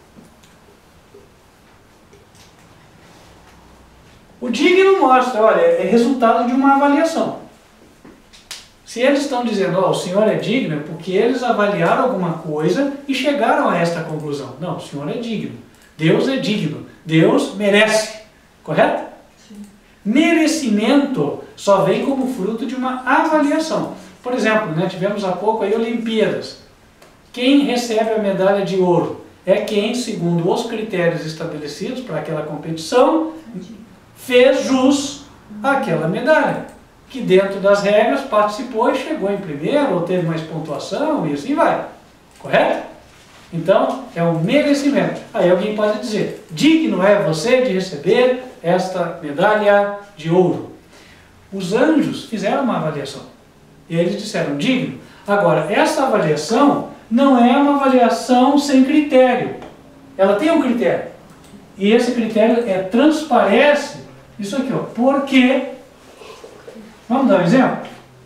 O digno mostra, olha, é resultado de uma avaliação. Se eles estão dizendo, o Senhor é digno, é porque eles avaliaram alguma coisa e chegaram a esta conclusão. Não, o Senhor é digno. Deus é digno. Deus merece. Correto? Sim. Merecimento só vem como fruto de uma avaliação. Por exemplo, tivemos há pouco aí Olimpíadas. Quem recebe a medalha de ouro é quem, segundo os critérios estabelecidos para aquela competição, fez jus àquela medalha, que dentro das regras participou e chegou em primeiro, ou teve mais pontuação, e assim vai. Correto? Então, é um merecimento. Aí alguém pode dizer, digno é você de receber esta medalha de ouro. Os anjos fizeram uma avaliação. E eles disseram, digno. Agora, essa avaliação não é uma avaliação sem critério. Ela tem um critério. E esse critério transparece isso aqui, porque... Vamos dar um exemplo?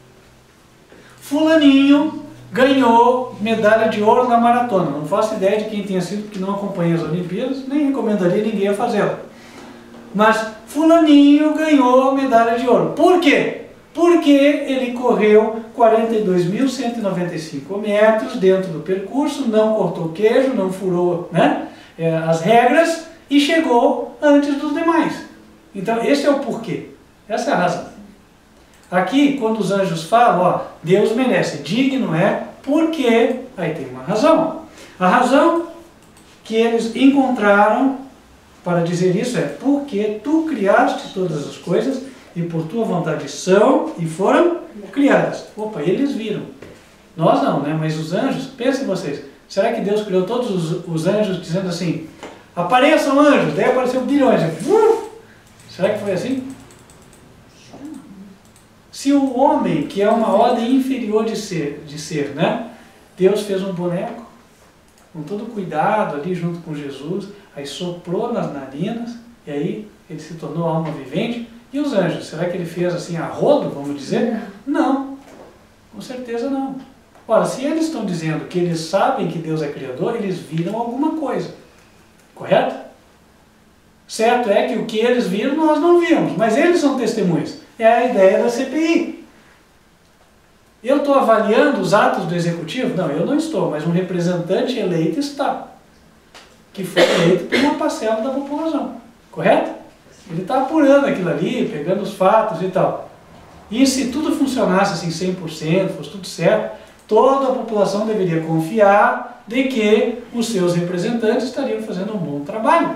Fulaninho ganhou medalha de ouro na maratona. Não faço ideia de quem tenha sido, porque não acompanha as Olimpíadas, nem recomendaria ninguém a fazê-la. Mas fulaninho ganhou medalha de ouro. Por quê? Porque ele correu 42.195 metros dentro do percurso, não cortou queijo, não furou as regras e chegou antes dos demais. Então, esse é o porquê. Essa é a razão. Aqui, quando os anjos falam, Deus merece, digno é, porque, aí tem uma razão. A razão que eles encontraram para dizer isso é, porque tu criaste todas as coisas e por tua vontade são e foram criadas. Opa, eles viram. Nós não, mas os anjos, pensem vocês, será que Deus criou todos os anjos dizendo assim, apareçam anjos, daí apareceu bilhões, será que foi assim? Se o homem, que é uma ordem inferior de ser, Deus fez um boneco, com todo cuidado ali junto com Jesus, aí soprou nas narinas, e aí ele se tornou alma vivente. E os anjos, será que ele fez assim a rodo, vamos dizer? Não, Com certeza não. Ora, se eles estão dizendo que eles sabem que Deus é Criador, eles viram alguma coisa. Correto? Certo é que o que eles viram nós não vimos, mas eles são testemunhas. É a ideia da CPI. Eu estou avaliando os atos do Executivo? Não, eu não estou, mas um representante eleito está. Que foi eleito por uma parcela da população. Correto? Ele está apurando aquilo ali, pegando os fatos e tal. E se tudo funcionasse assim 100%, fosse tudo certo, toda a população deveria confiar de que os seus representantes estariam fazendo um bom trabalho.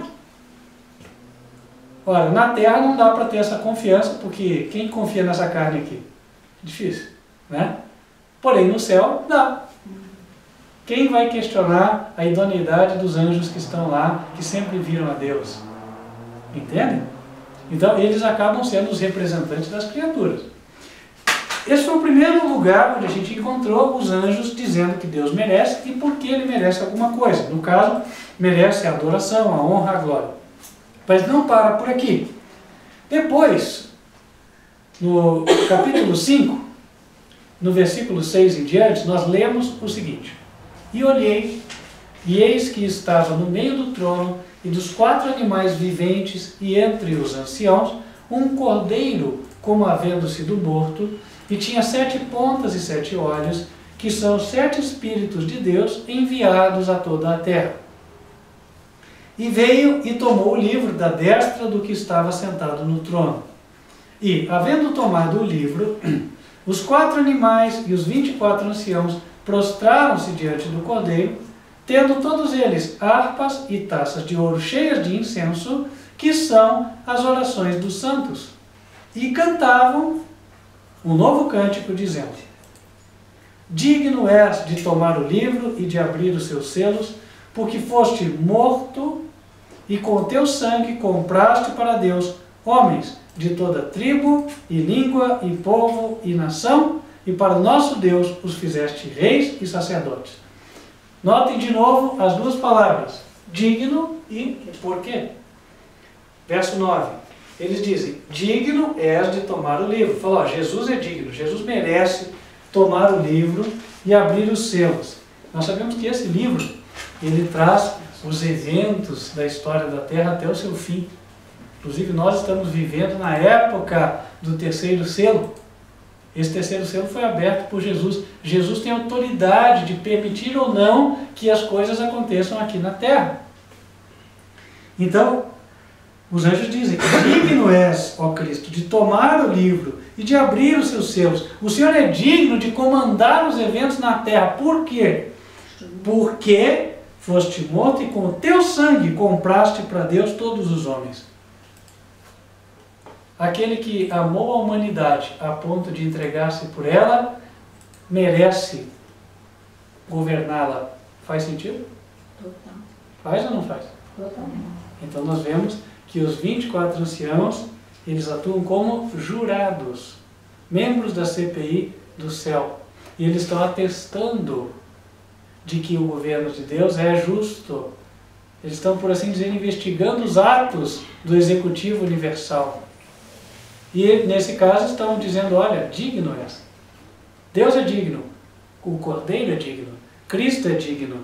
Ora, na Terra não dá para ter essa confiança, porque quem confia nessa carne aqui? Difícil, né? Porém, no céu, dá. Quem vai questionar a idoneidade dos anjos que estão lá, que sempre viram a Deus? Entendem? Então, eles acabam sendo os representantes das criaturas. Esse foi o primeiro lugar onde a gente encontrou os anjos dizendo que Deus merece e por que ele merece alguma coisa. No caso, merece a adoração, a honra, a glória. Mas não para por aqui. Depois, no capítulo 5, no versículo 6 em diante, nós lemos o seguinte: E olhei, e eis que estava no meio do trono e dos 4 animais viventes e entre os anciãos, um cordeiro como havendo sido morto, e tinha 7 pontas e 7 olhos, que são os 7 Espíritos de Deus enviados a toda a terra. E veio e tomou o livro da destra do que estava sentado no trono. E, havendo tomado o livro, os 4 animais e os 24 anciãos prostraram-se diante do cordeiro, tendo todos eles harpas e taças de ouro cheias de incenso, que são as orações dos santos. E cantavam um novo cântico, dizendo: Digno és de tomar o livro e de abrir os seus selos, porque foste morto e com teu sangue compraste para Deus homens de toda tribo e língua e povo e nação, e para o nosso Deus os fizeste reis e sacerdotes. Notem de novo as duas palavras, digno e por quê. Verso 9. Eles dizem, digno és de tomar o livro. Falou, ó, Jesus é digno, Jesus merece tomar o livro e abrir os selos. Nós sabemos que esse livro, ele traz os eventos da história da Terra até o seu fim. Inclusive nós estamos vivendo na época do terceiro selo. Esse terceiro selo foi aberto por Jesus. Jesus tem autoridade de permitir ou não que as coisas aconteçam aqui na Terra. Então, os anjos dizem, digno és, ó Cristo, de tomar o livro e de abrir os seus selos. O Senhor é digno de comandar os eventos na terra. Por quê? Porque foste morto e com o teu sangue compraste para Deus todos os homens. Aquele que amou a humanidade a ponto de entregar-se por ela, merece governá-la. Faz sentido? Total. Faz ou não faz? Totalmente. Então nós vemos que os 24 anciãos, eles atuam como jurados, membros da CPI do céu. E eles estão atestando de que o governo de Deus é justo. Eles estão, por assim dizer, investigando os atos do Executivo Universal. E nesse caso estão dizendo, olha, digno és. Deus é digno, o Cordeiro é digno, Cristo é digno.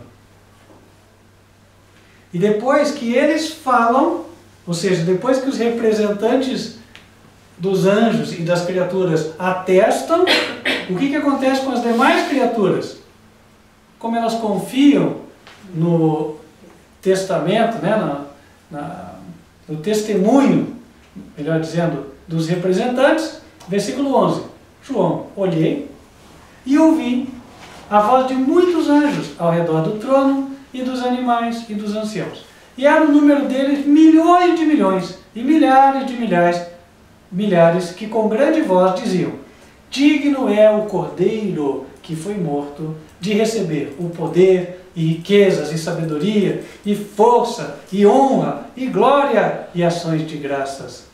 E depois que eles falam, ou seja, depois que os representantes dos anjos e das criaturas atestam, o que acontece com as demais criaturas? Como elas confiam no testamento, né, no testemunho, melhor dizendo, dos representantes, versículo 11. João, olhei e ouvi a voz de muitos anjos ao redor do trono e dos animais e dos anciãos. E era o número deles milhões de milhões e milhares de milhares que com grande voz diziam, digno é o Cordeiro que foi morto de receber o poder e riquezas e sabedoria e força e honra e glória e ações de graças.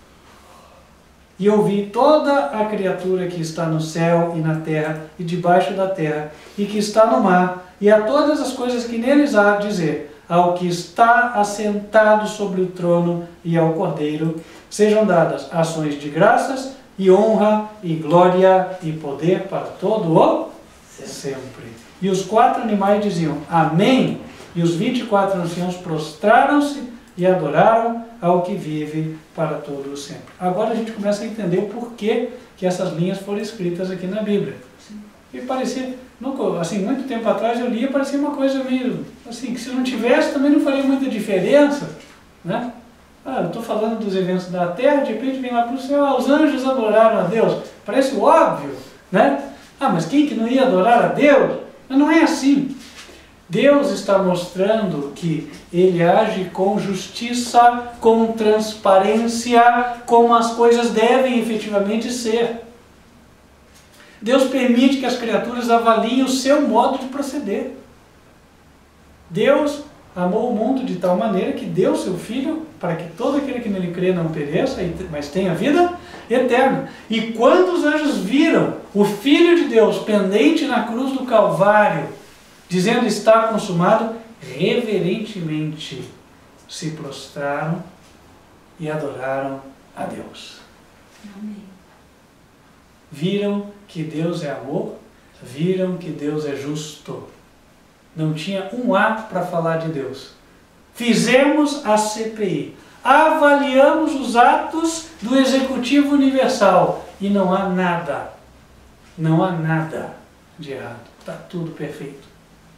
E ouvi toda a criatura que está no céu e na terra e debaixo da terra e que está no mar e a todas as coisas que neles há dizer, ao que está assentado sobre o trono e ao Cordeiro, sejam dadas ações de graças e honra, e glória, e poder para todo o sempre. E os 4 animais diziam, amém. E os 24 anciãos prostraram-se e adoraram ao que vive para todo o sempre. Agora a gente começa a entender o porquê que essas linhas foram escritas aqui na Bíblia. E parecia, assim, muito tempo atrás eu lia, parecia uma coisa meio, assim, que se não tivesse também não faria muita diferença, né? Eu estou falando dos eventos da terra, de repente vem lá para o céu, os anjos adoraram a Deus. Parece óbvio, né? Mas quem que não ia adorar a Deus? Mas não é assim. Deus está mostrando que Ele age com justiça, com transparência, como as coisas devem efetivamente ser. Deus permite que as criaturas avaliem o seu modo de proceder. Deus amou o mundo de tal maneira que deu seu Filho para que todo aquele que nele crê não pereça, mas tenha vida eterna. E quando os anjos viram o Filho de Deus pendente na cruz do Calvário, dizendo está consumado, reverentemente se prostraram e adoraram a Deus. Amém. Viram que Deus é amor, viram que Deus é justo. Não tinha um A para falar de Deus. Fizemos a CPI, avaliamos os atos do Executivo Universal e não há nada de errado. Está tudo perfeito.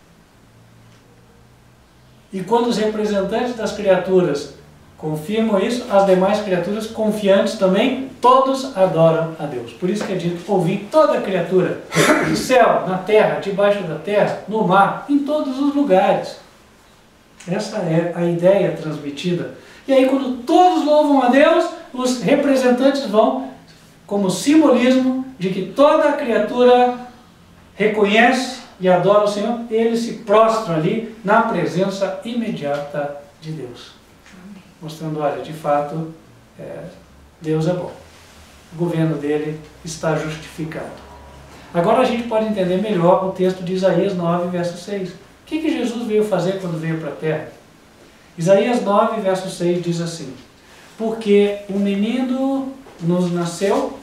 E quando os representantes das criaturas confirmam isso, as demais criaturas confiantes também, todos adoram a Deus. Por isso que é dito, ouvi toda criatura, no céu, na terra, debaixo da terra, no mar, em todos os lugares. Essa é a ideia transmitida. E aí quando todos louvam a Deus, os representantes vão, como simbolismo de que toda criatura reconhece e adora o Senhor, eles se prostram ali na presença imediata de Deus. Mostrando, olha, de fato, Deus é bom. O governo dele está justificado. Agora a gente pode entender melhor o texto de Isaías 9, verso 6. O que Jesus veio fazer quando veio para a terra? Isaías 9, verso 6 diz assim, porque um menino nos nasceu,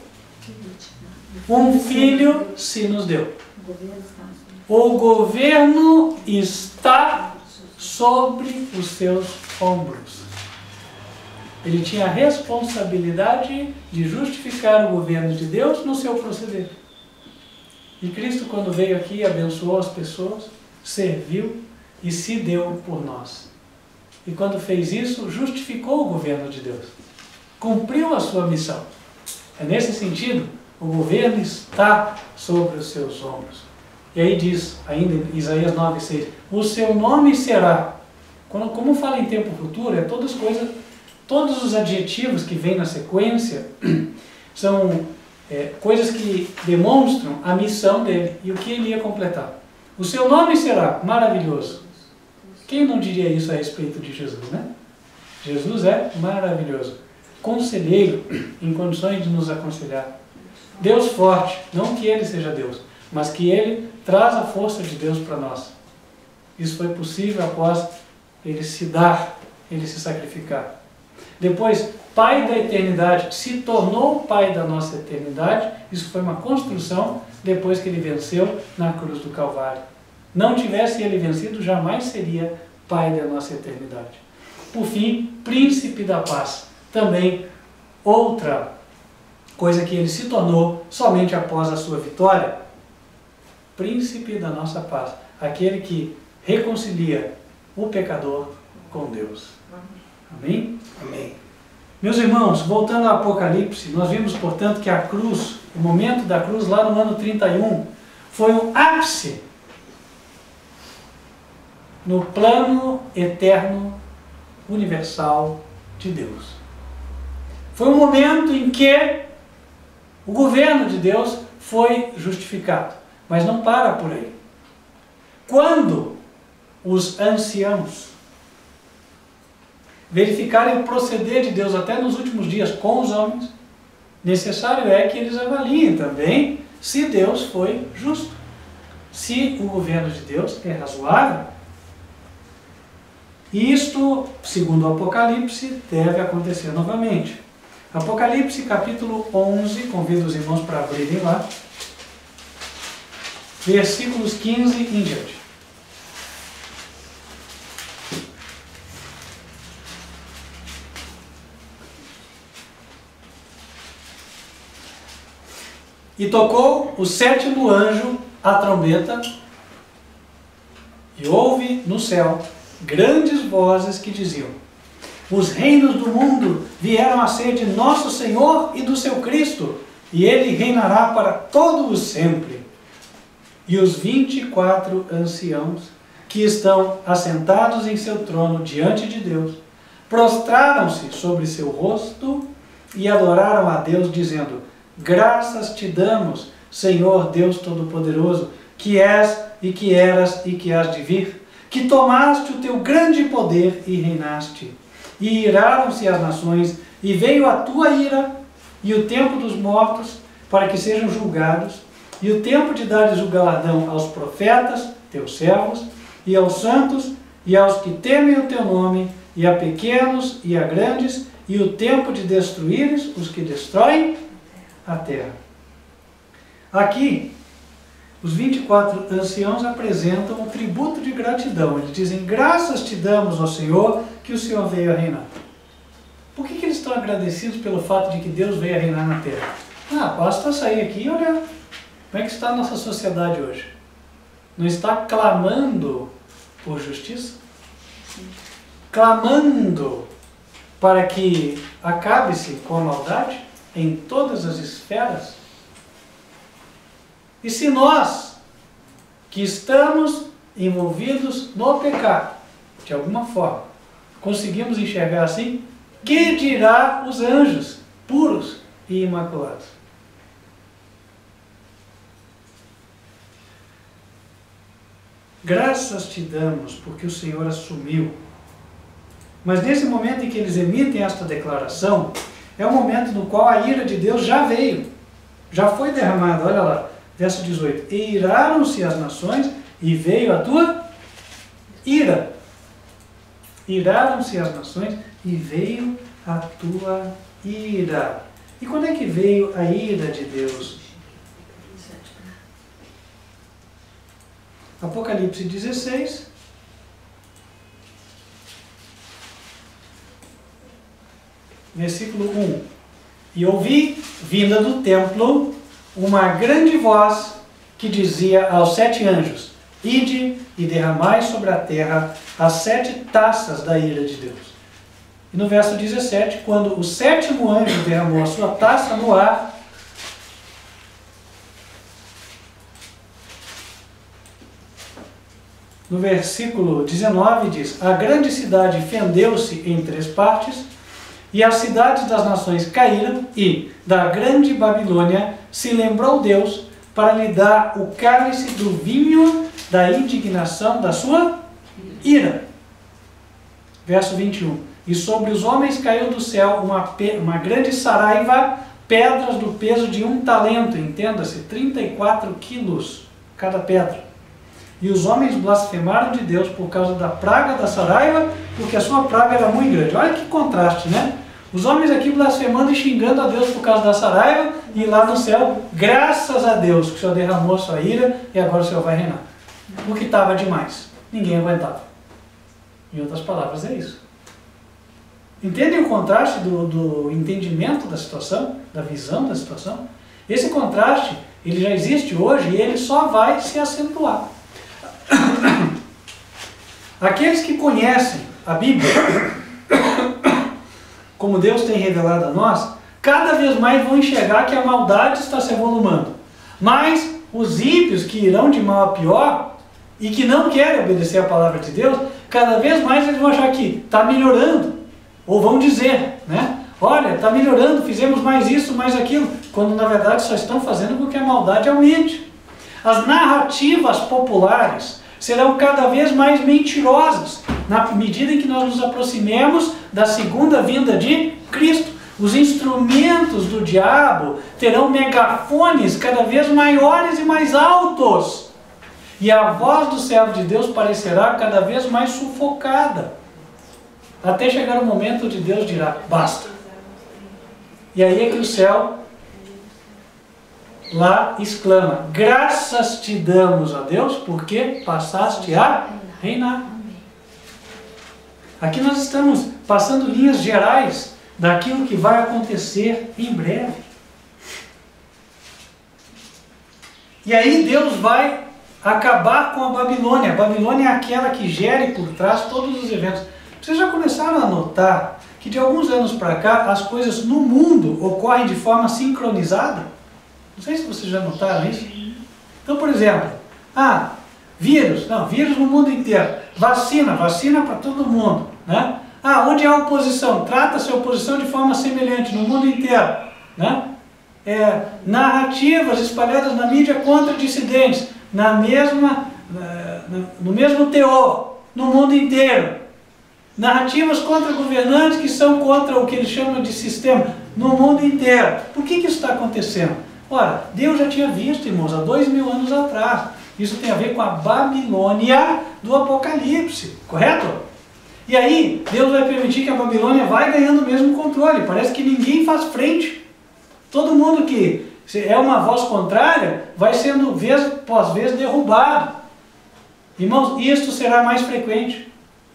um filho se nos deu. O governo está sobre os seus ombros. Ele tinha a responsabilidade de justificar o governo de Deus no seu proceder. E Cristo, quando veio aqui, abençoou as pessoas, serviu e se deu por nós. E quando fez isso, justificou o governo de Deus. Cumpriu a sua missão. É nesse sentido, o governo está sobre os seus ombros. E aí diz, ainda em Isaías 9,6, o seu nome será. Como fala em tempo futuro, todos os adjetivos que vêm na sequência são coisas que demonstram a missão dele e o que ele ia completar. O seu nome será maravilhoso. Quem não diria isso a respeito de Jesus, né? Jesus é maravilhoso. Conselheiro, em condições de nos aconselhar. Deus forte, não que ele seja Deus, mas que ele traz a força de Deus para nós. Isso foi possível após ele se dar, ele se sacrificar. Depois, Pai da eternidade, se tornou Pai da nossa eternidade. Isso foi uma construção depois que ele venceu na cruz do Calvário. Não tivesse ele vencido, jamais seria Pai da nossa eternidade. Por fim, Príncipe da paz. Também outra coisa que ele se tornou somente após a sua vitória. Príncipe da nossa paz. Aquele que reconcilia o pecador com Deus. Amém? Amém. Meus irmãos, voltando ao Apocalipse, nós vimos, portanto, que a cruz, o momento da cruz lá no ano 31, foi um ápice no plano eterno, universal de Deus. Foi um momento em que o governo de Deus foi justificado, mas não para por aí. Quando os anciãos verificarem o proceder de Deus até nos últimos dias com os homens, necessário é que eles avaliem também se Deus foi justo, se o governo de Deus é razoável. E isto, segundo o Apocalipse, deve acontecer novamente. Apocalipse capítulo 11, convido os irmãos para abrirem lá, versículos 15 em diante. E tocou o sétimo anjo a trombeta, e houve no céu grandes vozes que diziam: os reinos do mundo vieram a ser de nosso Senhor e do seu Cristo, e ele reinará para todo o sempre. E os 24 anciãos que estão assentados em seu trono diante de Deus, prostraram-se sobre seu rosto e adoraram a Deus, dizendo: graças te damos, Senhor Deus Todo-Poderoso, que és e que eras e que hás de vir, que tomaste o teu grande poder e reinaste. E iraram-se as nações, e veio a tua ira, e o tempo dos mortos, para que sejam julgados, e o tempo de dares o galardão aos profetas, teus servos, e aos santos, e aos que temem o teu nome, e a pequenos e a grandes, e o tempo de destruíres os que destroem a terra. Aqui, os 24 anciãos apresentam um tributo de gratidão. Eles dizem: graças te damos, ó Senhor, que o Senhor veio a reinar. Por que eles estão agradecidos pelo fato de que Deus veio a reinar na terra? Basta sair aqui e olhar como é que está a nossa sociedade hoje. Não está clamando por justiça? Clamando para que acabe-se com a maldade em todas as esferas? E se nós, que estamos envolvidos no pecado, de alguma forma, conseguimos enxergar assim, que dirá os anjos puros e imaculados? Graças te damos porque o Senhor assumiu. Mas nesse momento em que eles emitem esta declaração, é o momento no qual a ira de Deus já veio, já foi derramada. Olha lá, verso 18: e iraram-se as nações, e veio a tua ira. Iraram-se as nações, e veio a tua ira. E quando é que veio a ira de Deus? Apocalipse 16, versículo 1. E ouvi, vinda do templo, uma grande voz que dizia aos 7 anjos: ide e derramai sobre a terra as 7 taças da ira de Deus. E no verso 17, quando o 7º anjo derramou a sua taça no ar, no versículo 19 diz: a grande cidade fendeu-se em 3 partes, e as cidades das nações caíram, e da grande Babilônia se lembrou Deus para lhe dar o cálice do vinho da indignação da sua ira. Verso 21. E sobre os homens caiu do céu uma grande saraiva, pedras do peso de 1 talento, entenda-se, 34 quilos cada pedra. E os homens blasfemaram de Deus por causa da praga da saraiva, porque a sua praga era muito grande. Olha que contraste, né? Os homens aqui blasfemando e xingando a Deus por causa da saraiva, e lá no céu, graças a Deus que o Senhor derramou a sua ira, e agora o Senhor vai reinar. Porque estava demais. Ninguém aguentava. Em outras palavras, é isso. Entendem o contraste do entendimento da situação, da visão da situação? Esse contraste, ele já existe hoje e ele só vai se acentuar. Aqueles que conhecem a Bíblia, como Deus tem revelado a nós, cada vez mais vão enxergar que a maldade está se avolumando. Mas os ímpios que irão de mal a pior e que não querem obedecer a palavra de Deus, cada vez mais eles vão achar que está melhorando. Ou vão dizer, né? Olha, está melhorando, fizemos mais isso, mais aquilo, quando na verdade só estão fazendo com que a maldade aumente. As narrativas populares serão cada vez mais mentirosas, na medida em que nós nos aproximemos da segunda vinda de Cristo. Os instrumentos do diabo terão megafones cada vez maiores e mais altos. E a voz do servo de Deus parecerá cada vez mais sufocada. Até chegar o momento onde Deus dirá: basta. E aí é que o céu lá exclama: graças te damos, ó Deus, porque passaste a reinar. Aqui nós estamos passando linhas gerais daquilo que vai acontecer em breve. E aí Deus vai acabar com a Babilônia. A Babilônia é aquela que gere por trás todos os eventos. Vocês já começaram a notar que de alguns anos para cá as coisas no mundo ocorrem de forma sincronizada? Não sei se vocês já notaram isso. Então, por exemplo, vírus no mundo inteiro. Vacina para todo mundo, né? Onde há oposição, trata-se a oposição de forma semelhante no mundo inteiro, né? Narrativas espalhadas na mídia contra dissidentes, no mesmo teor, no mundo inteiro. Narrativas contra governantes que são contra o que eles chamam de sistema, no mundo inteiro. Por que isso está acontecendo? Ora, Deus já tinha visto, irmãos, há 2000 anos atrás. Isso tem a ver com a Babilônia do Apocalipse, correto? E aí, Deus vai permitir que a Babilônia vai ganhando o mesmo controle. Parece que ninguém faz frente. Todo mundo que é uma voz contrária vai sendo, vez após vez, derrubado. Irmãos, isto será mais frequente.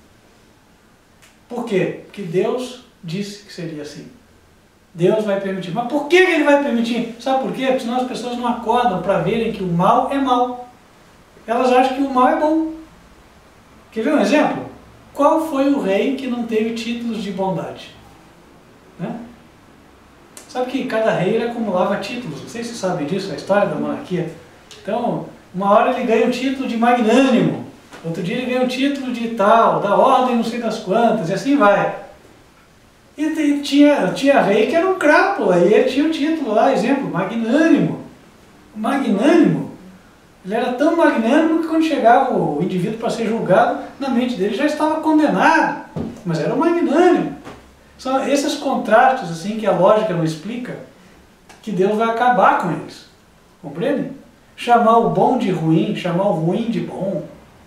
Por quê? Porque Deus disse que seria assim. Deus vai permitir. Mas por que Ele vai permitir? Sabe por quê? Porque senão as pessoas não acordam para verem que o mal é mal. Elas acham que o mal é bom. Quer ver um exemplo? Qual foi o rei que não teve títulos de bondade? Né? Sabe que cada rei ele acumulava títulos. Não sei se você sabe disso, a história da monarquia. Então, uma hora ele ganha o título de magnânimo. Outro dia ele ganha o título de tal, da ordem não sei das quantas, e assim vai. E tinha rei que era um crápula, e ele tinha o título lá, exemplo, magnânimo. Magnânimo. Ele era tão magnânimo que quando chegava o indivíduo para ser julgado, na mente dele já estava condenado. Mas era um magnânimo. São esses contrastes assim que a lógica não explica, que Deus vai acabar com eles. Compreende? Chamar o bom de ruim, chamar o ruim de bom.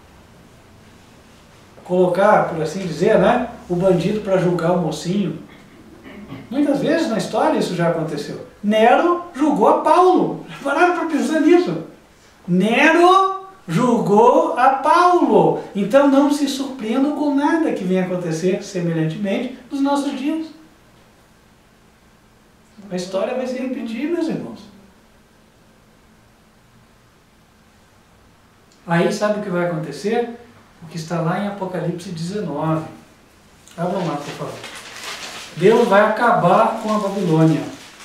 Colocar, por assim dizer, né, o bandido para julgar o mocinho. Muitas vezes na história isso já aconteceu. Nero julgou a Paulo. Pararam para pensar nisso. Nero julgou a Paulo. Então não se surpreendam com nada que venha acontecer semelhantemente nos nossos dias. A história vai se repetir, meus irmãos. Aí sabe o que vai acontecer? O que está lá em Apocalipse 19. Abram lá, por favor. Deus vai acabar com a Babilônia.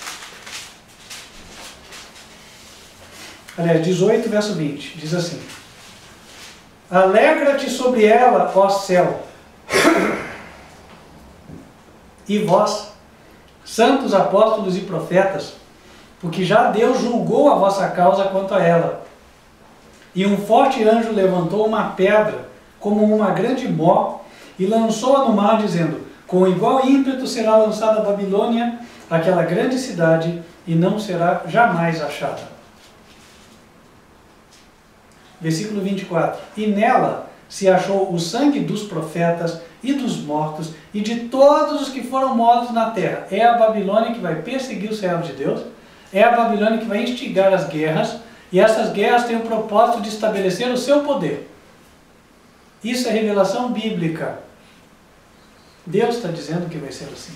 Aliás, 18, verso 20, diz assim: alegra-te sobre ela, ó céu, e vós, santos apóstolos e profetas, porque já Deus julgou a vossa causa quanto a ela. E um forte anjo levantou uma pedra, como uma grande mó, e lançou-a no mar, dizendo: com igual ímpeto será lançada a Babilônia, aquela grande cidade, e não será jamais achada. Versículo 24. E nela se achou o sangue dos profetas e dos mortos, e de todos os que foram mortos na terra. É a Babilônia que vai perseguir os servos de Deus, é a Babilônia que vai instigar as guerras, e essas guerras têm o propósito de estabelecer o seu poder. Isso é revelação bíblica. Deus está dizendo que vai ser assim.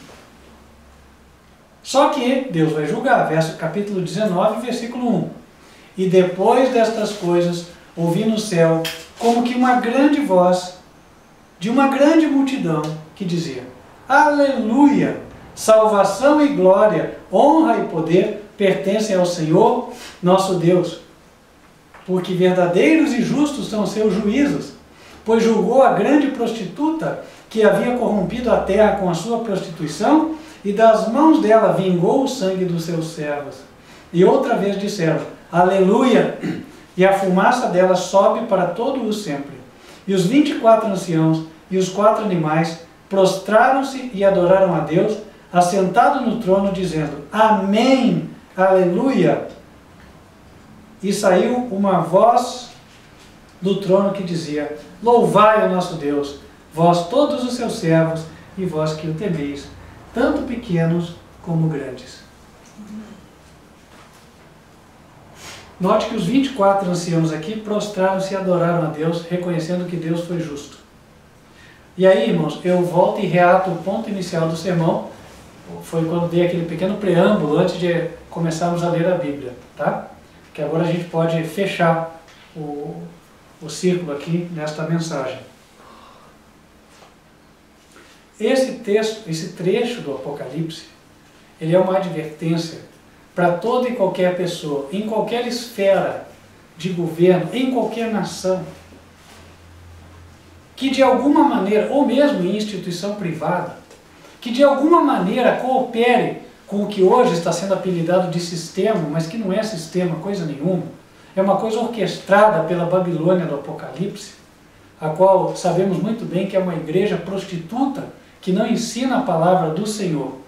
Só que Deus vai julgar. Capítulo 19, versículo 1. E depois destas coisas, ouvi no céu como que uma grande voz de uma grande multidão que dizia: aleluia! Salvação e glória, honra e poder pertencem ao Senhor, nosso Deus. Porque verdadeiros e justos são os seus juízos, pois julgou a grande prostituta que havia corrompido a terra com a sua prostituição, e das mãos dela vingou o sangue dos seus servos. E outra vez disseram: aleluia! E a fumaça dela sobe para todo o sempre. E os 24 anciãos e os 4 animais prostraram-se e adoraram a Deus, assentado no trono, dizendo: amém, aleluia! E saiu uma voz do trono que dizia: louvai o nosso Deus, vós todos os seus servos, e vós que o temeis, tanto pequenos como grandes. Note que os 24 anciãos aqui prostraram-se e adoraram a Deus, reconhecendo que Deus foi justo. E aí, irmãos, eu volto e reato o ponto inicial do sermão. Foi quando dei aquele pequeno preâmbulo antes de começarmos a ler a Bíblia, tá? Que agora a gente pode fechar o círculo aqui nesta mensagem. Esse texto, esse trecho do Apocalipse, ele é uma advertência para toda e qualquer pessoa, em qualquer esfera de governo, em qualquer nação, que de alguma maneira, ou mesmo em instituição privada, que de alguma maneira coopere com o que hoje está sendo apelidado de sistema, mas que não é sistema, coisa nenhuma, é uma coisa orquestrada pela Babilônia do Apocalipse, a qual sabemos muito bem que é uma igreja prostituta, que não ensina a palavra do Senhor.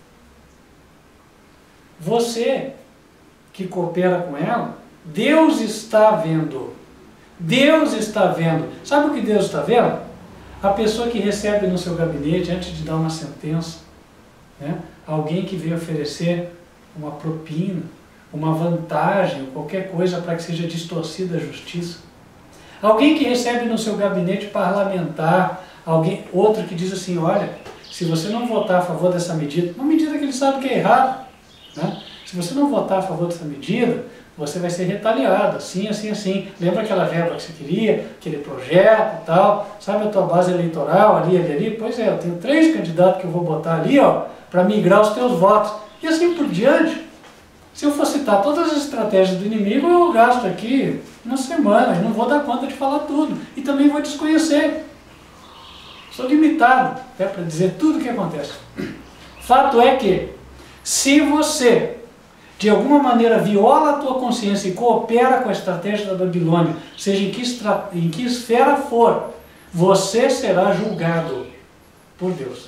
Você que coopera com ela, Deus está vendo. Deus está vendo. Sabe o que Deus está vendo? A pessoa que recebe no seu gabinete, antes de dar uma sentença, né? Alguém que veio oferecer uma propina, uma vantagem, qualquer coisa para que seja distorcida a justiça. Alguém que recebe no seu gabinete parlamentar, outro que diz assim, olha, se você não votar a favor dessa medida, uma medida que ele sabe que é errada, né? Se você não votar a favor dessa medida, você vai ser retaliado, assim, assim, assim. Lembra aquela verba que você queria, aquele projeto e tal? Sabe a tua base eleitoral ali, ali, ali? Pois é, eu tenho 3 candidatos que eu vou botar ali, ó, para migrar os teus votos. E assim por diante. Se eu for citar todas as estratégias do inimigo, eu gasto aqui uma semana e não vou dar conta de falar tudo. E também vou desconhecer. Sou limitado, até para dizer tudo o que acontece. Fato é que, se você de alguma maneira viola a tua consciência e coopera com a estratégia da Babilônia, seja em que esfera for, você será julgado por Deus.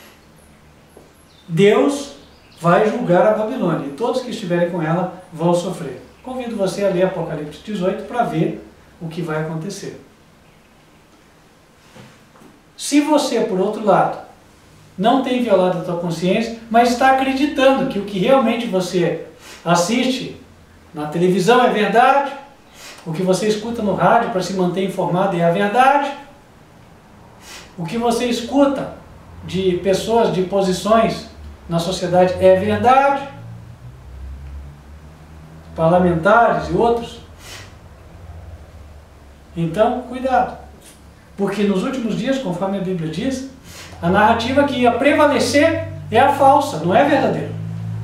Deus vai julgar a Babilônia e todos que estiverem com ela vão sofrer. Convido você a ler Apocalipse 18 para ver o que vai acontecer. Se você, por outro lado, não tem violado a tua consciência, mas está acreditando que o que realmente você assiste na televisão é verdade, o que você escuta no rádio para se manter informado é a verdade, o que você escuta de pessoas de posições na sociedade é verdade, parlamentares e outros. Então, cuidado, porque nos últimos dias, conforme a Bíblia diz, a narrativa que ia prevalecer é a falsa, não é verdadeira.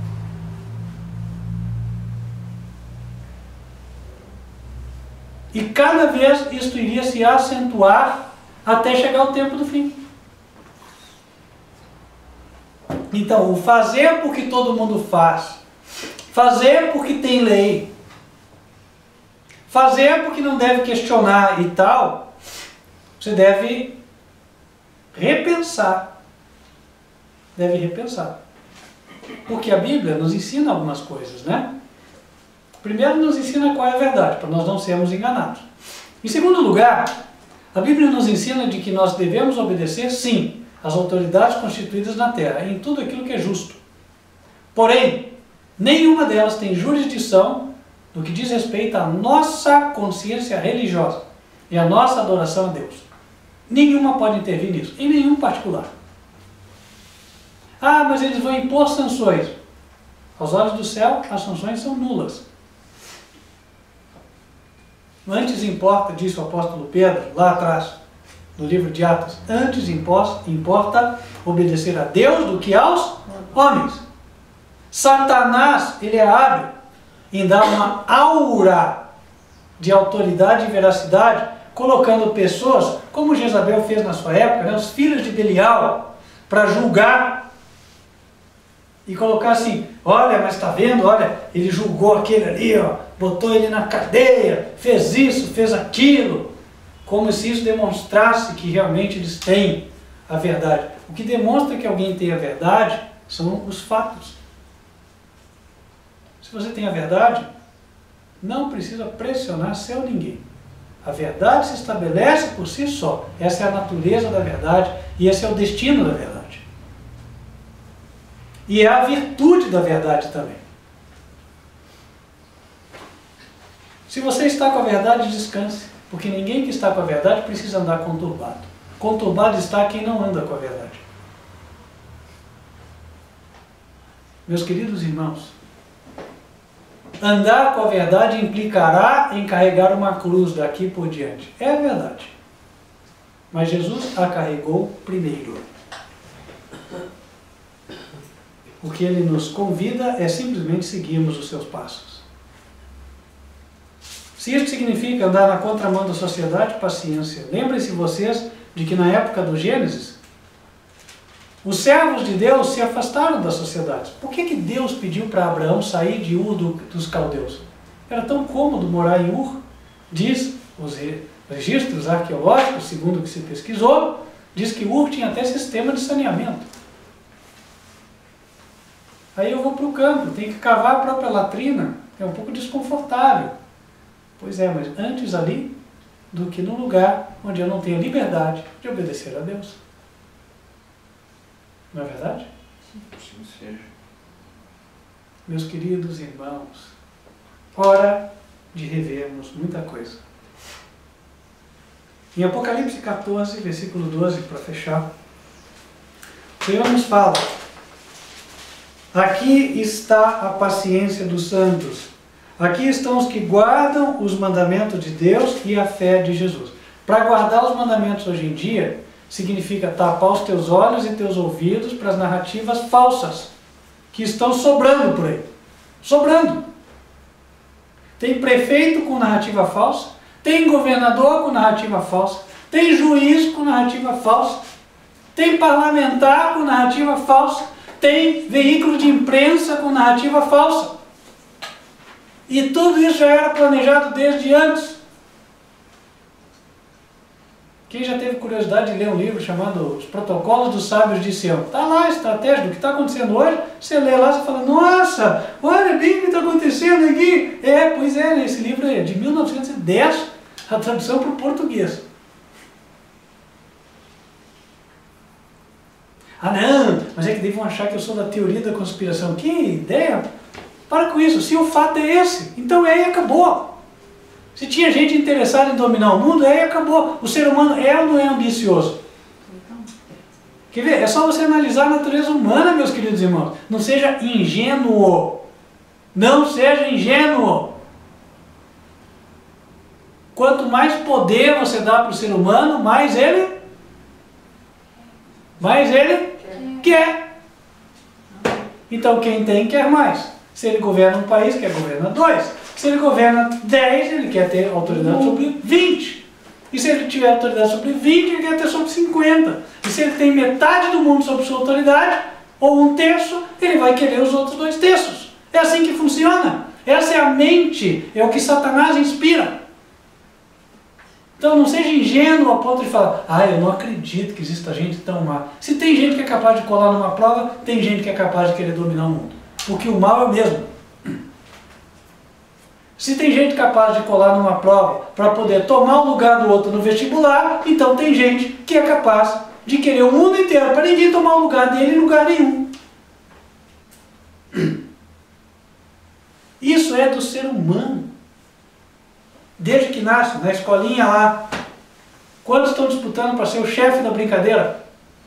E cada vez isto iria se acentuar até chegar o tempo do fim. Então, o fazer porque todo mundo faz, fazer porque tem lei, fazer porque não deve questionar e tal, você deve repensar. Deve repensar. Porque a Bíblia nos ensina algumas coisas, né? Primeiro nos ensina qual é a verdade, para nós não sermos enganados. Em segundo lugar, a Bíblia nos ensina de que nós devemos obedecer, sim, às autoridades constituídas na terra, em tudo aquilo que é justo. Porém, nenhuma delas tem jurisdição no que diz respeito à nossa consciência religiosa e à nossa adoração a Deus. Nenhuma pode intervir nisso, em nenhum particular. Ah, mas eles vão impor sanções. Aos olhos do céu, as sanções são nulas. Antes importa, disse o apóstolo Pedro, lá atrás, no livro de Atos, antes importa obedecer a Deus do que aos homens. Satanás, ele é hábil em dar uma aura de autoridade e veracidade, colocando pessoas, como Jezabel fez na sua época, né, os filhos de Belial, para julgar e colocar assim, olha, mas está vendo, olha, ele julgou aquele ali, ó, botou ele na cadeia, fez isso, fez aquilo, como se isso demonstrasse que realmente eles têm a verdade. O que demonstra que alguém tem a verdade são os fatos. Se você tem a verdade, não precisa pressionar seu ninguém. A verdade se estabelece por si só. Essa é a natureza da verdade e esse é o destino da verdade. E é a virtude da verdade também. Se você está com a verdade, descanse, porque ninguém que está com a verdade precisa andar conturbado. Conturbado está quem não anda com a verdade. Meus queridos irmãos, andar com a verdade implicará em carregar uma cruz daqui por diante. É a verdade. Mas Jesus a carregou primeiro. O que ele nos convida é simplesmente seguirmos os seus passos. Se isso significa andar na contramão da sociedade, paciência. Lembrem-se vocês de que na época do Gênesis, os servos de Deus se afastaram da sociedade. Por que Deus pediu para Abraão sair de Ur dos caldeus? Era tão cômodo morar em Ur, diz os registros arqueológicos, segundo o que se pesquisou, diz que Ur tinha até sistema de saneamento. Aí eu vou para o campo, tenho que cavar a própria latrina, é um pouco desconfortável. Pois é, mas antes ali do que no lugar onde eu não tenho liberdade de obedecer a Deus. Não é verdade? Sim, seja. Meus queridos irmãos, hora de revermos muita coisa. Em Apocalipse 14, versículo 12, para fechar, o Senhor nos fala: aqui está a paciência dos santos. Aqui estão os que guardam os mandamentos de Deus e a fé de Jesus. Para guardar os mandamentos hoje em dia, significa tapar os teus olhos e teus ouvidos para as narrativas falsas que estão sobrando por aí. Sobrando. Tem prefeito com narrativa falsa, tem governador com narrativa falsa, tem juiz com narrativa falsa, tem parlamentar com narrativa falsa, tem veículo de imprensa com narrativa falsa. E tudo isso já era planejado desde antes. Quem já teve curiosidade de ler um livro chamado Os Protocolos dos Sábios de Sião? Está lá a estratégia do que está acontecendo hoje. Você lê lá e fala: nossa, olha bem o que está acontecendo aqui. Pois é, esse livro é de 1910, a tradução para o português. Ah não, mas é que devam achar que eu sou da teoria da conspiração. Que ideia! Para com isso, se o fato é esse, então aí acabou. Se tinha gente interessada em dominar o mundo, aí acabou. O ser humano é ou não é ambicioso? Quer ver? É só você analisar a natureza humana, meus queridos irmãos. Não seja ingênuo. Não seja ingênuo. Quanto mais poder você dá para o ser humano, mais ele quer. Então quem tem, quer mais. Se ele governa um país, quer governar 2. Se ele governa 10, ele quer ter autoridade sobre 20. E se ele tiver autoridade sobre 20, ele quer ter sobre 50. E se ele tem metade do mundo sob sua autoridade, ou 1/3, ele vai querer os outros 2/3. É assim que funciona. Essa é a mente, é o que Satanás inspira. Então não seja ingênuo a ponto de falar: eu não acredito que exista gente tão má. Se tem gente que é capaz de colar numa prova, tem gente que é capaz de querer dominar o mundo. Porque o mal é o mesmo. Se tem gente capaz de colar numa prova para poder tomar o lugar do outro no vestibular, então tem gente que é capaz de querer o mundo inteiro para ninguém tomar o lugar dele em lugar nenhum. Isso é do ser humano. Desde que nasce, na escolinha lá. Quantos estão disputando para ser o chefe da brincadeira?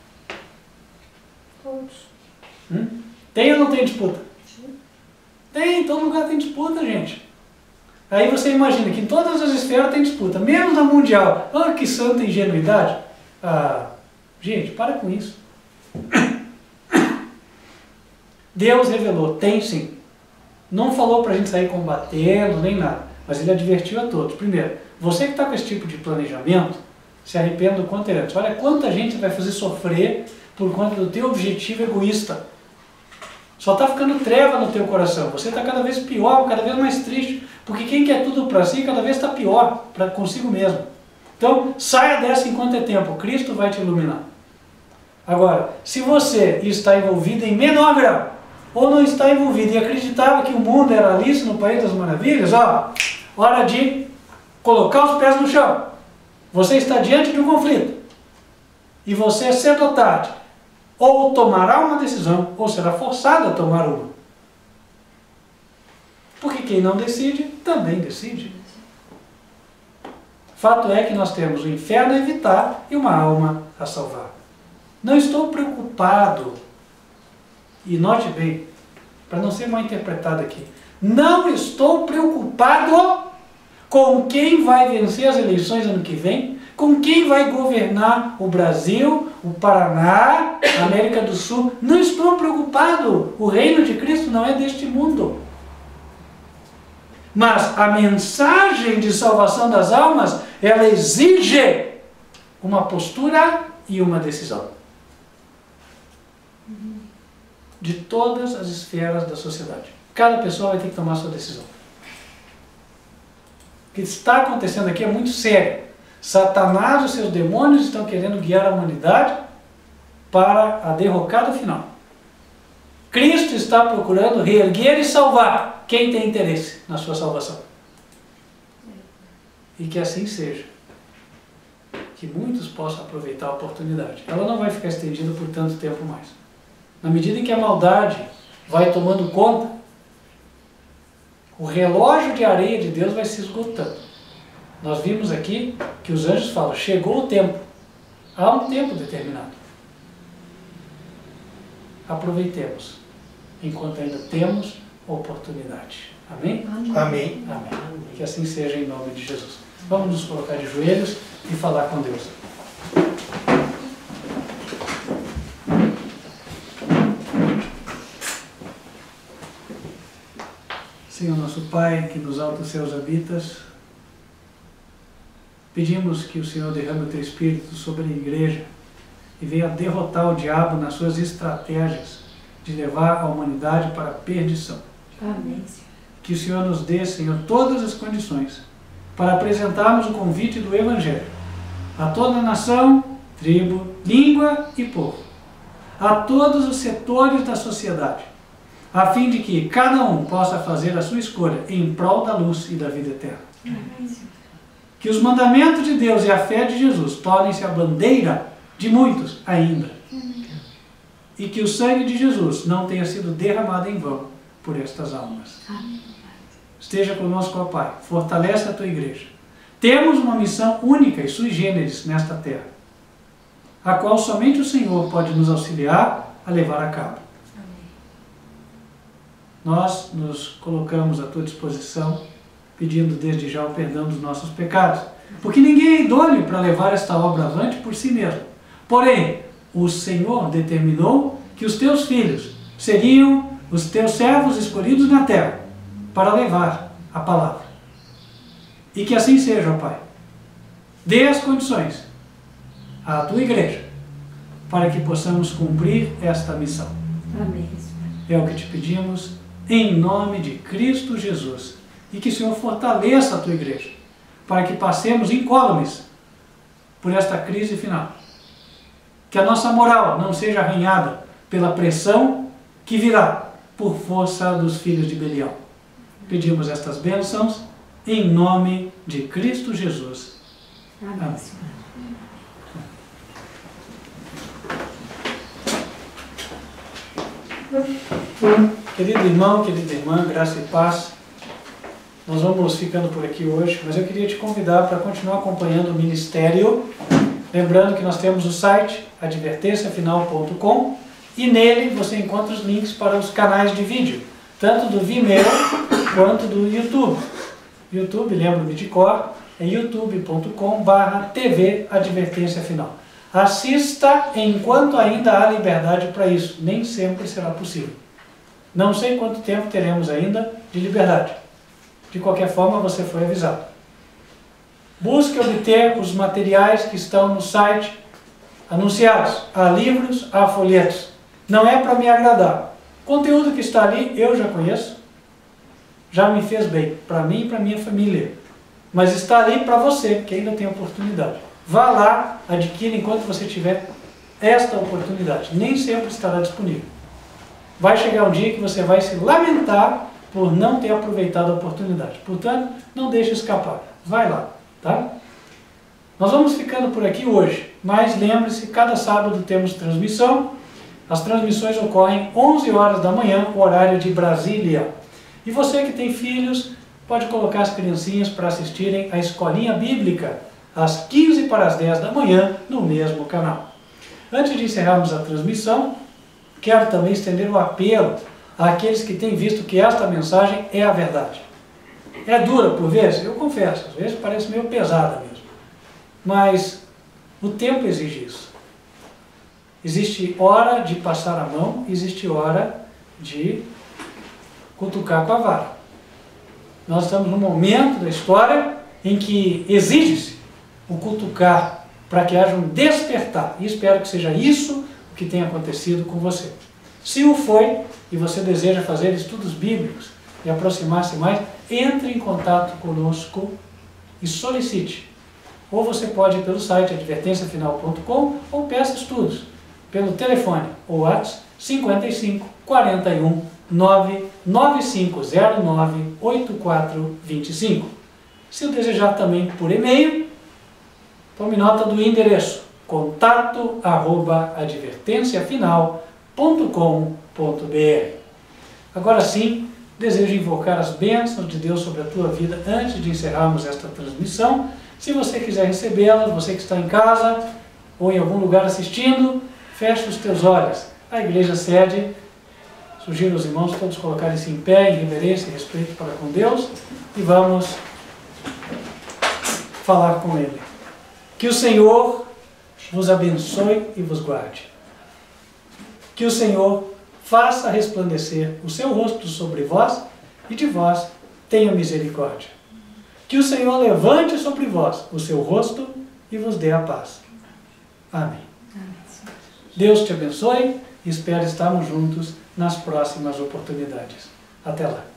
Todos. Tem ou não tem disputa? Tem, todo lugar tem disputa, gente. Aí você imagina que em todas as esferas tem disputa, menos na mundial. Olha que santa ingenuidade. Gente, para com isso. Deus revelou, tem sim. Não falou para a gente sair combatendo, nem nada. Mas ele advertiu a todos. Primeiro, você que está com esse tipo de planejamento, se arrependa o quanto antes. Olha quanta gente vai fazer sofrer por conta do teu objetivo egoísta. Só está ficando treva no teu coração. Você está cada vez pior, cada vez mais triste. Porque quem quer tudo para si, cada vez está pior para consigo mesmo. Então, saia dessa enquanto é tempo. Cristo vai te iluminar. Agora, se você está envolvido em menor grau, ou não está envolvido e acreditava que o mundo era Alice no País das Maravilhas, hora de colocar os pés no chão. Você está diante de um conflito. E você, cedo ou tarde, ou tomará uma decisão, ou será forçado a tomar uma. Porque quem não decide, também decide. Fato é que nós temos o inferno a evitar e uma alma a salvar. Não estou preocupado, e note bem, para não ser mal interpretado aqui, não estou preocupado com quem vai vencer as eleições ano que vem, com quem vai governar o Brasil, o Paraná, a América do Sul. Não estou preocupado. O reino de Cristo não é deste mundo. Mas a mensagem de salvação das almas, ela exige uma postura e uma decisão. De todas as esferas da sociedade. Cada pessoa vai ter que tomar a sua decisão. O que está acontecendo aqui é muito sério. Satanás e os seus demônios estão querendo guiar a humanidade para a derrocada final. Cristo está procurando reerguer e salvar quem tem interesse na sua salvação. E que assim seja. Que muitos possam aproveitar a oportunidade. Ela não vai ficar estendida por tanto tempo mais. Na medida em que a maldade vai tomando conta, o relógio de areia de Deus vai se esgotando. Nós vimos aqui que os anjos falam, chegou o tempo. Há um tempo determinado. Aproveitemos, enquanto ainda temos oportunidade. Amém? Amém. Amém. Que assim seja em nome de Jesus. Vamos nos colocar de joelhos e falar com Deus. Senhor nosso Pai, que nos altos céus habitas, pedimos que o Senhor derrame o Teu Espírito sobre a igreja e venha derrotar o diabo nas suas estratégias de levar a humanidade para a perdição. Amém. Que o Senhor nos dê, Senhor, todas as condições para apresentarmos o convite do Evangelho a toda nação, tribo, língua e povo, a todos os setores da sociedade, a fim de que cada um possa fazer a sua escolha em prol da luz e da vida eterna. Amém. Que os mandamentos de Deus e a fé de Jesus tornem-se a bandeira de muitos ainda. E que o sangue de Jesus não tenha sido derramado em vão por estas almas. Esteja conosco, ó Pai. Fortalece a Tua igreja. Temos uma missão única e sui generis nesta terra, a qual somente o Senhor pode nos auxiliar a levar a cabo. Nós nos colocamos à Tua disposição, pedindo desde já o perdão dos nossos pecados, porque ninguém é idôneo para levar esta obra avante por si mesmo. Porém, o Senhor determinou que os Teus filhos seriam os Teus servos escolhidos na terra para levar a palavra. E que assim seja, ó Pai. Dê as condições à Tua igreja para que possamos cumprir esta missão. Amém. É o que te pedimos em nome de Cristo Jesus. E que o Senhor fortaleça a Tua igreja, para que passemos incólumes por esta crise final. Que a nossa moral não seja arranhada pela pressão que virá por força dos filhos de Belial. Pedimos estas bênçãos em nome de Cristo Jesus. Amém. Querido irmão, querida irmã, graça e paz. Nós vamos ficando por aqui hoje, mas eu queria te convidar para continuar acompanhando o ministério. Lembrando que nós temos o site advertenciafinal.com e nele você encontra os links para os canais de vídeo, tanto do Vimeo quanto do YouTube. YouTube, lembro-me de cor, é youtube.com/TV Advertência Final. Assista enquanto ainda há liberdade para isso, nem sempre será possível. Não sei quanto tempo teremos ainda de liberdade. De qualquer forma, você foi avisado. Busque obter os materiais que estão no site anunciados. Há livros, há folhetos. Não é para me agradar. O conteúdo que está ali eu já conheço. Já me fez bem, para mim e para minha família. Mas está ali para você, que ainda tem oportunidade. Vá lá, adquira enquanto você tiver esta oportunidade. Nem sempre estará disponível. Vai chegar um dia que você vai se lamentar por não ter aproveitado a oportunidade. Portanto, não deixe escapar. Vai lá, tá? Nós vamos ficando por aqui hoje, mas lembre-se, cada sábado temos transmissão As transmissões ocorrem 11 horas da manhã, o horário de Brasília. E você que tem filhos, pode colocar as criancinhas para assistirem a Escolinha Bíblica, às 15 para as 10 da manhã, no mesmo canal. Antes de encerrarmos a transmissão, quero também estender o apelo àqueles que têm visto que esta mensagem é a verdade. É dura por vezes, eu confesso, às vezes parece meio pesada mesmo. Mas o tempo exige isso. Existe hora de passar a mão, existe hora de cutucar com a vara. Nós estamos num momento da história em que exige-se o cutucar para que haja um despertar. E espero que seja isso o que tenha acontecido com você. Se o foi, e você deseja fazer estudos bíblicos e aproximar-se mais, entre em contato conosco e solicite. Ou você pode ir pelo site advertenciafinal.com ou peça estudos pelo telefone ou WhatsApp 55 41 99509 8425. Se o desejar também por e-mail, tome nota do endereço contato@advertenciafinal.com.br. Agora sim, desejo invocar as bênçãos de Deus sobre a tua vida antes de encerrarmos esta transmissão. Se você quiser recebê-las, você que está em casa ou em algum lugar assistindo, feche os teus olhos. A igreja sede, sugiro aos irmãos todos colocarem-se em pé, em reverência e respeito para com Deus, e vamos falar com Ele. Que o Senhor vos abençoe e vos guarde. Que o Senhor faça resplandecer o seu rosto sobre vós e de vós tenha misericórdia. Que o Senhor levante sobre vós o seu rosto e vos dê a paz. Amém. Deus te abençoe e espero estarmos juntos nas próximas oportunidades. Até lá.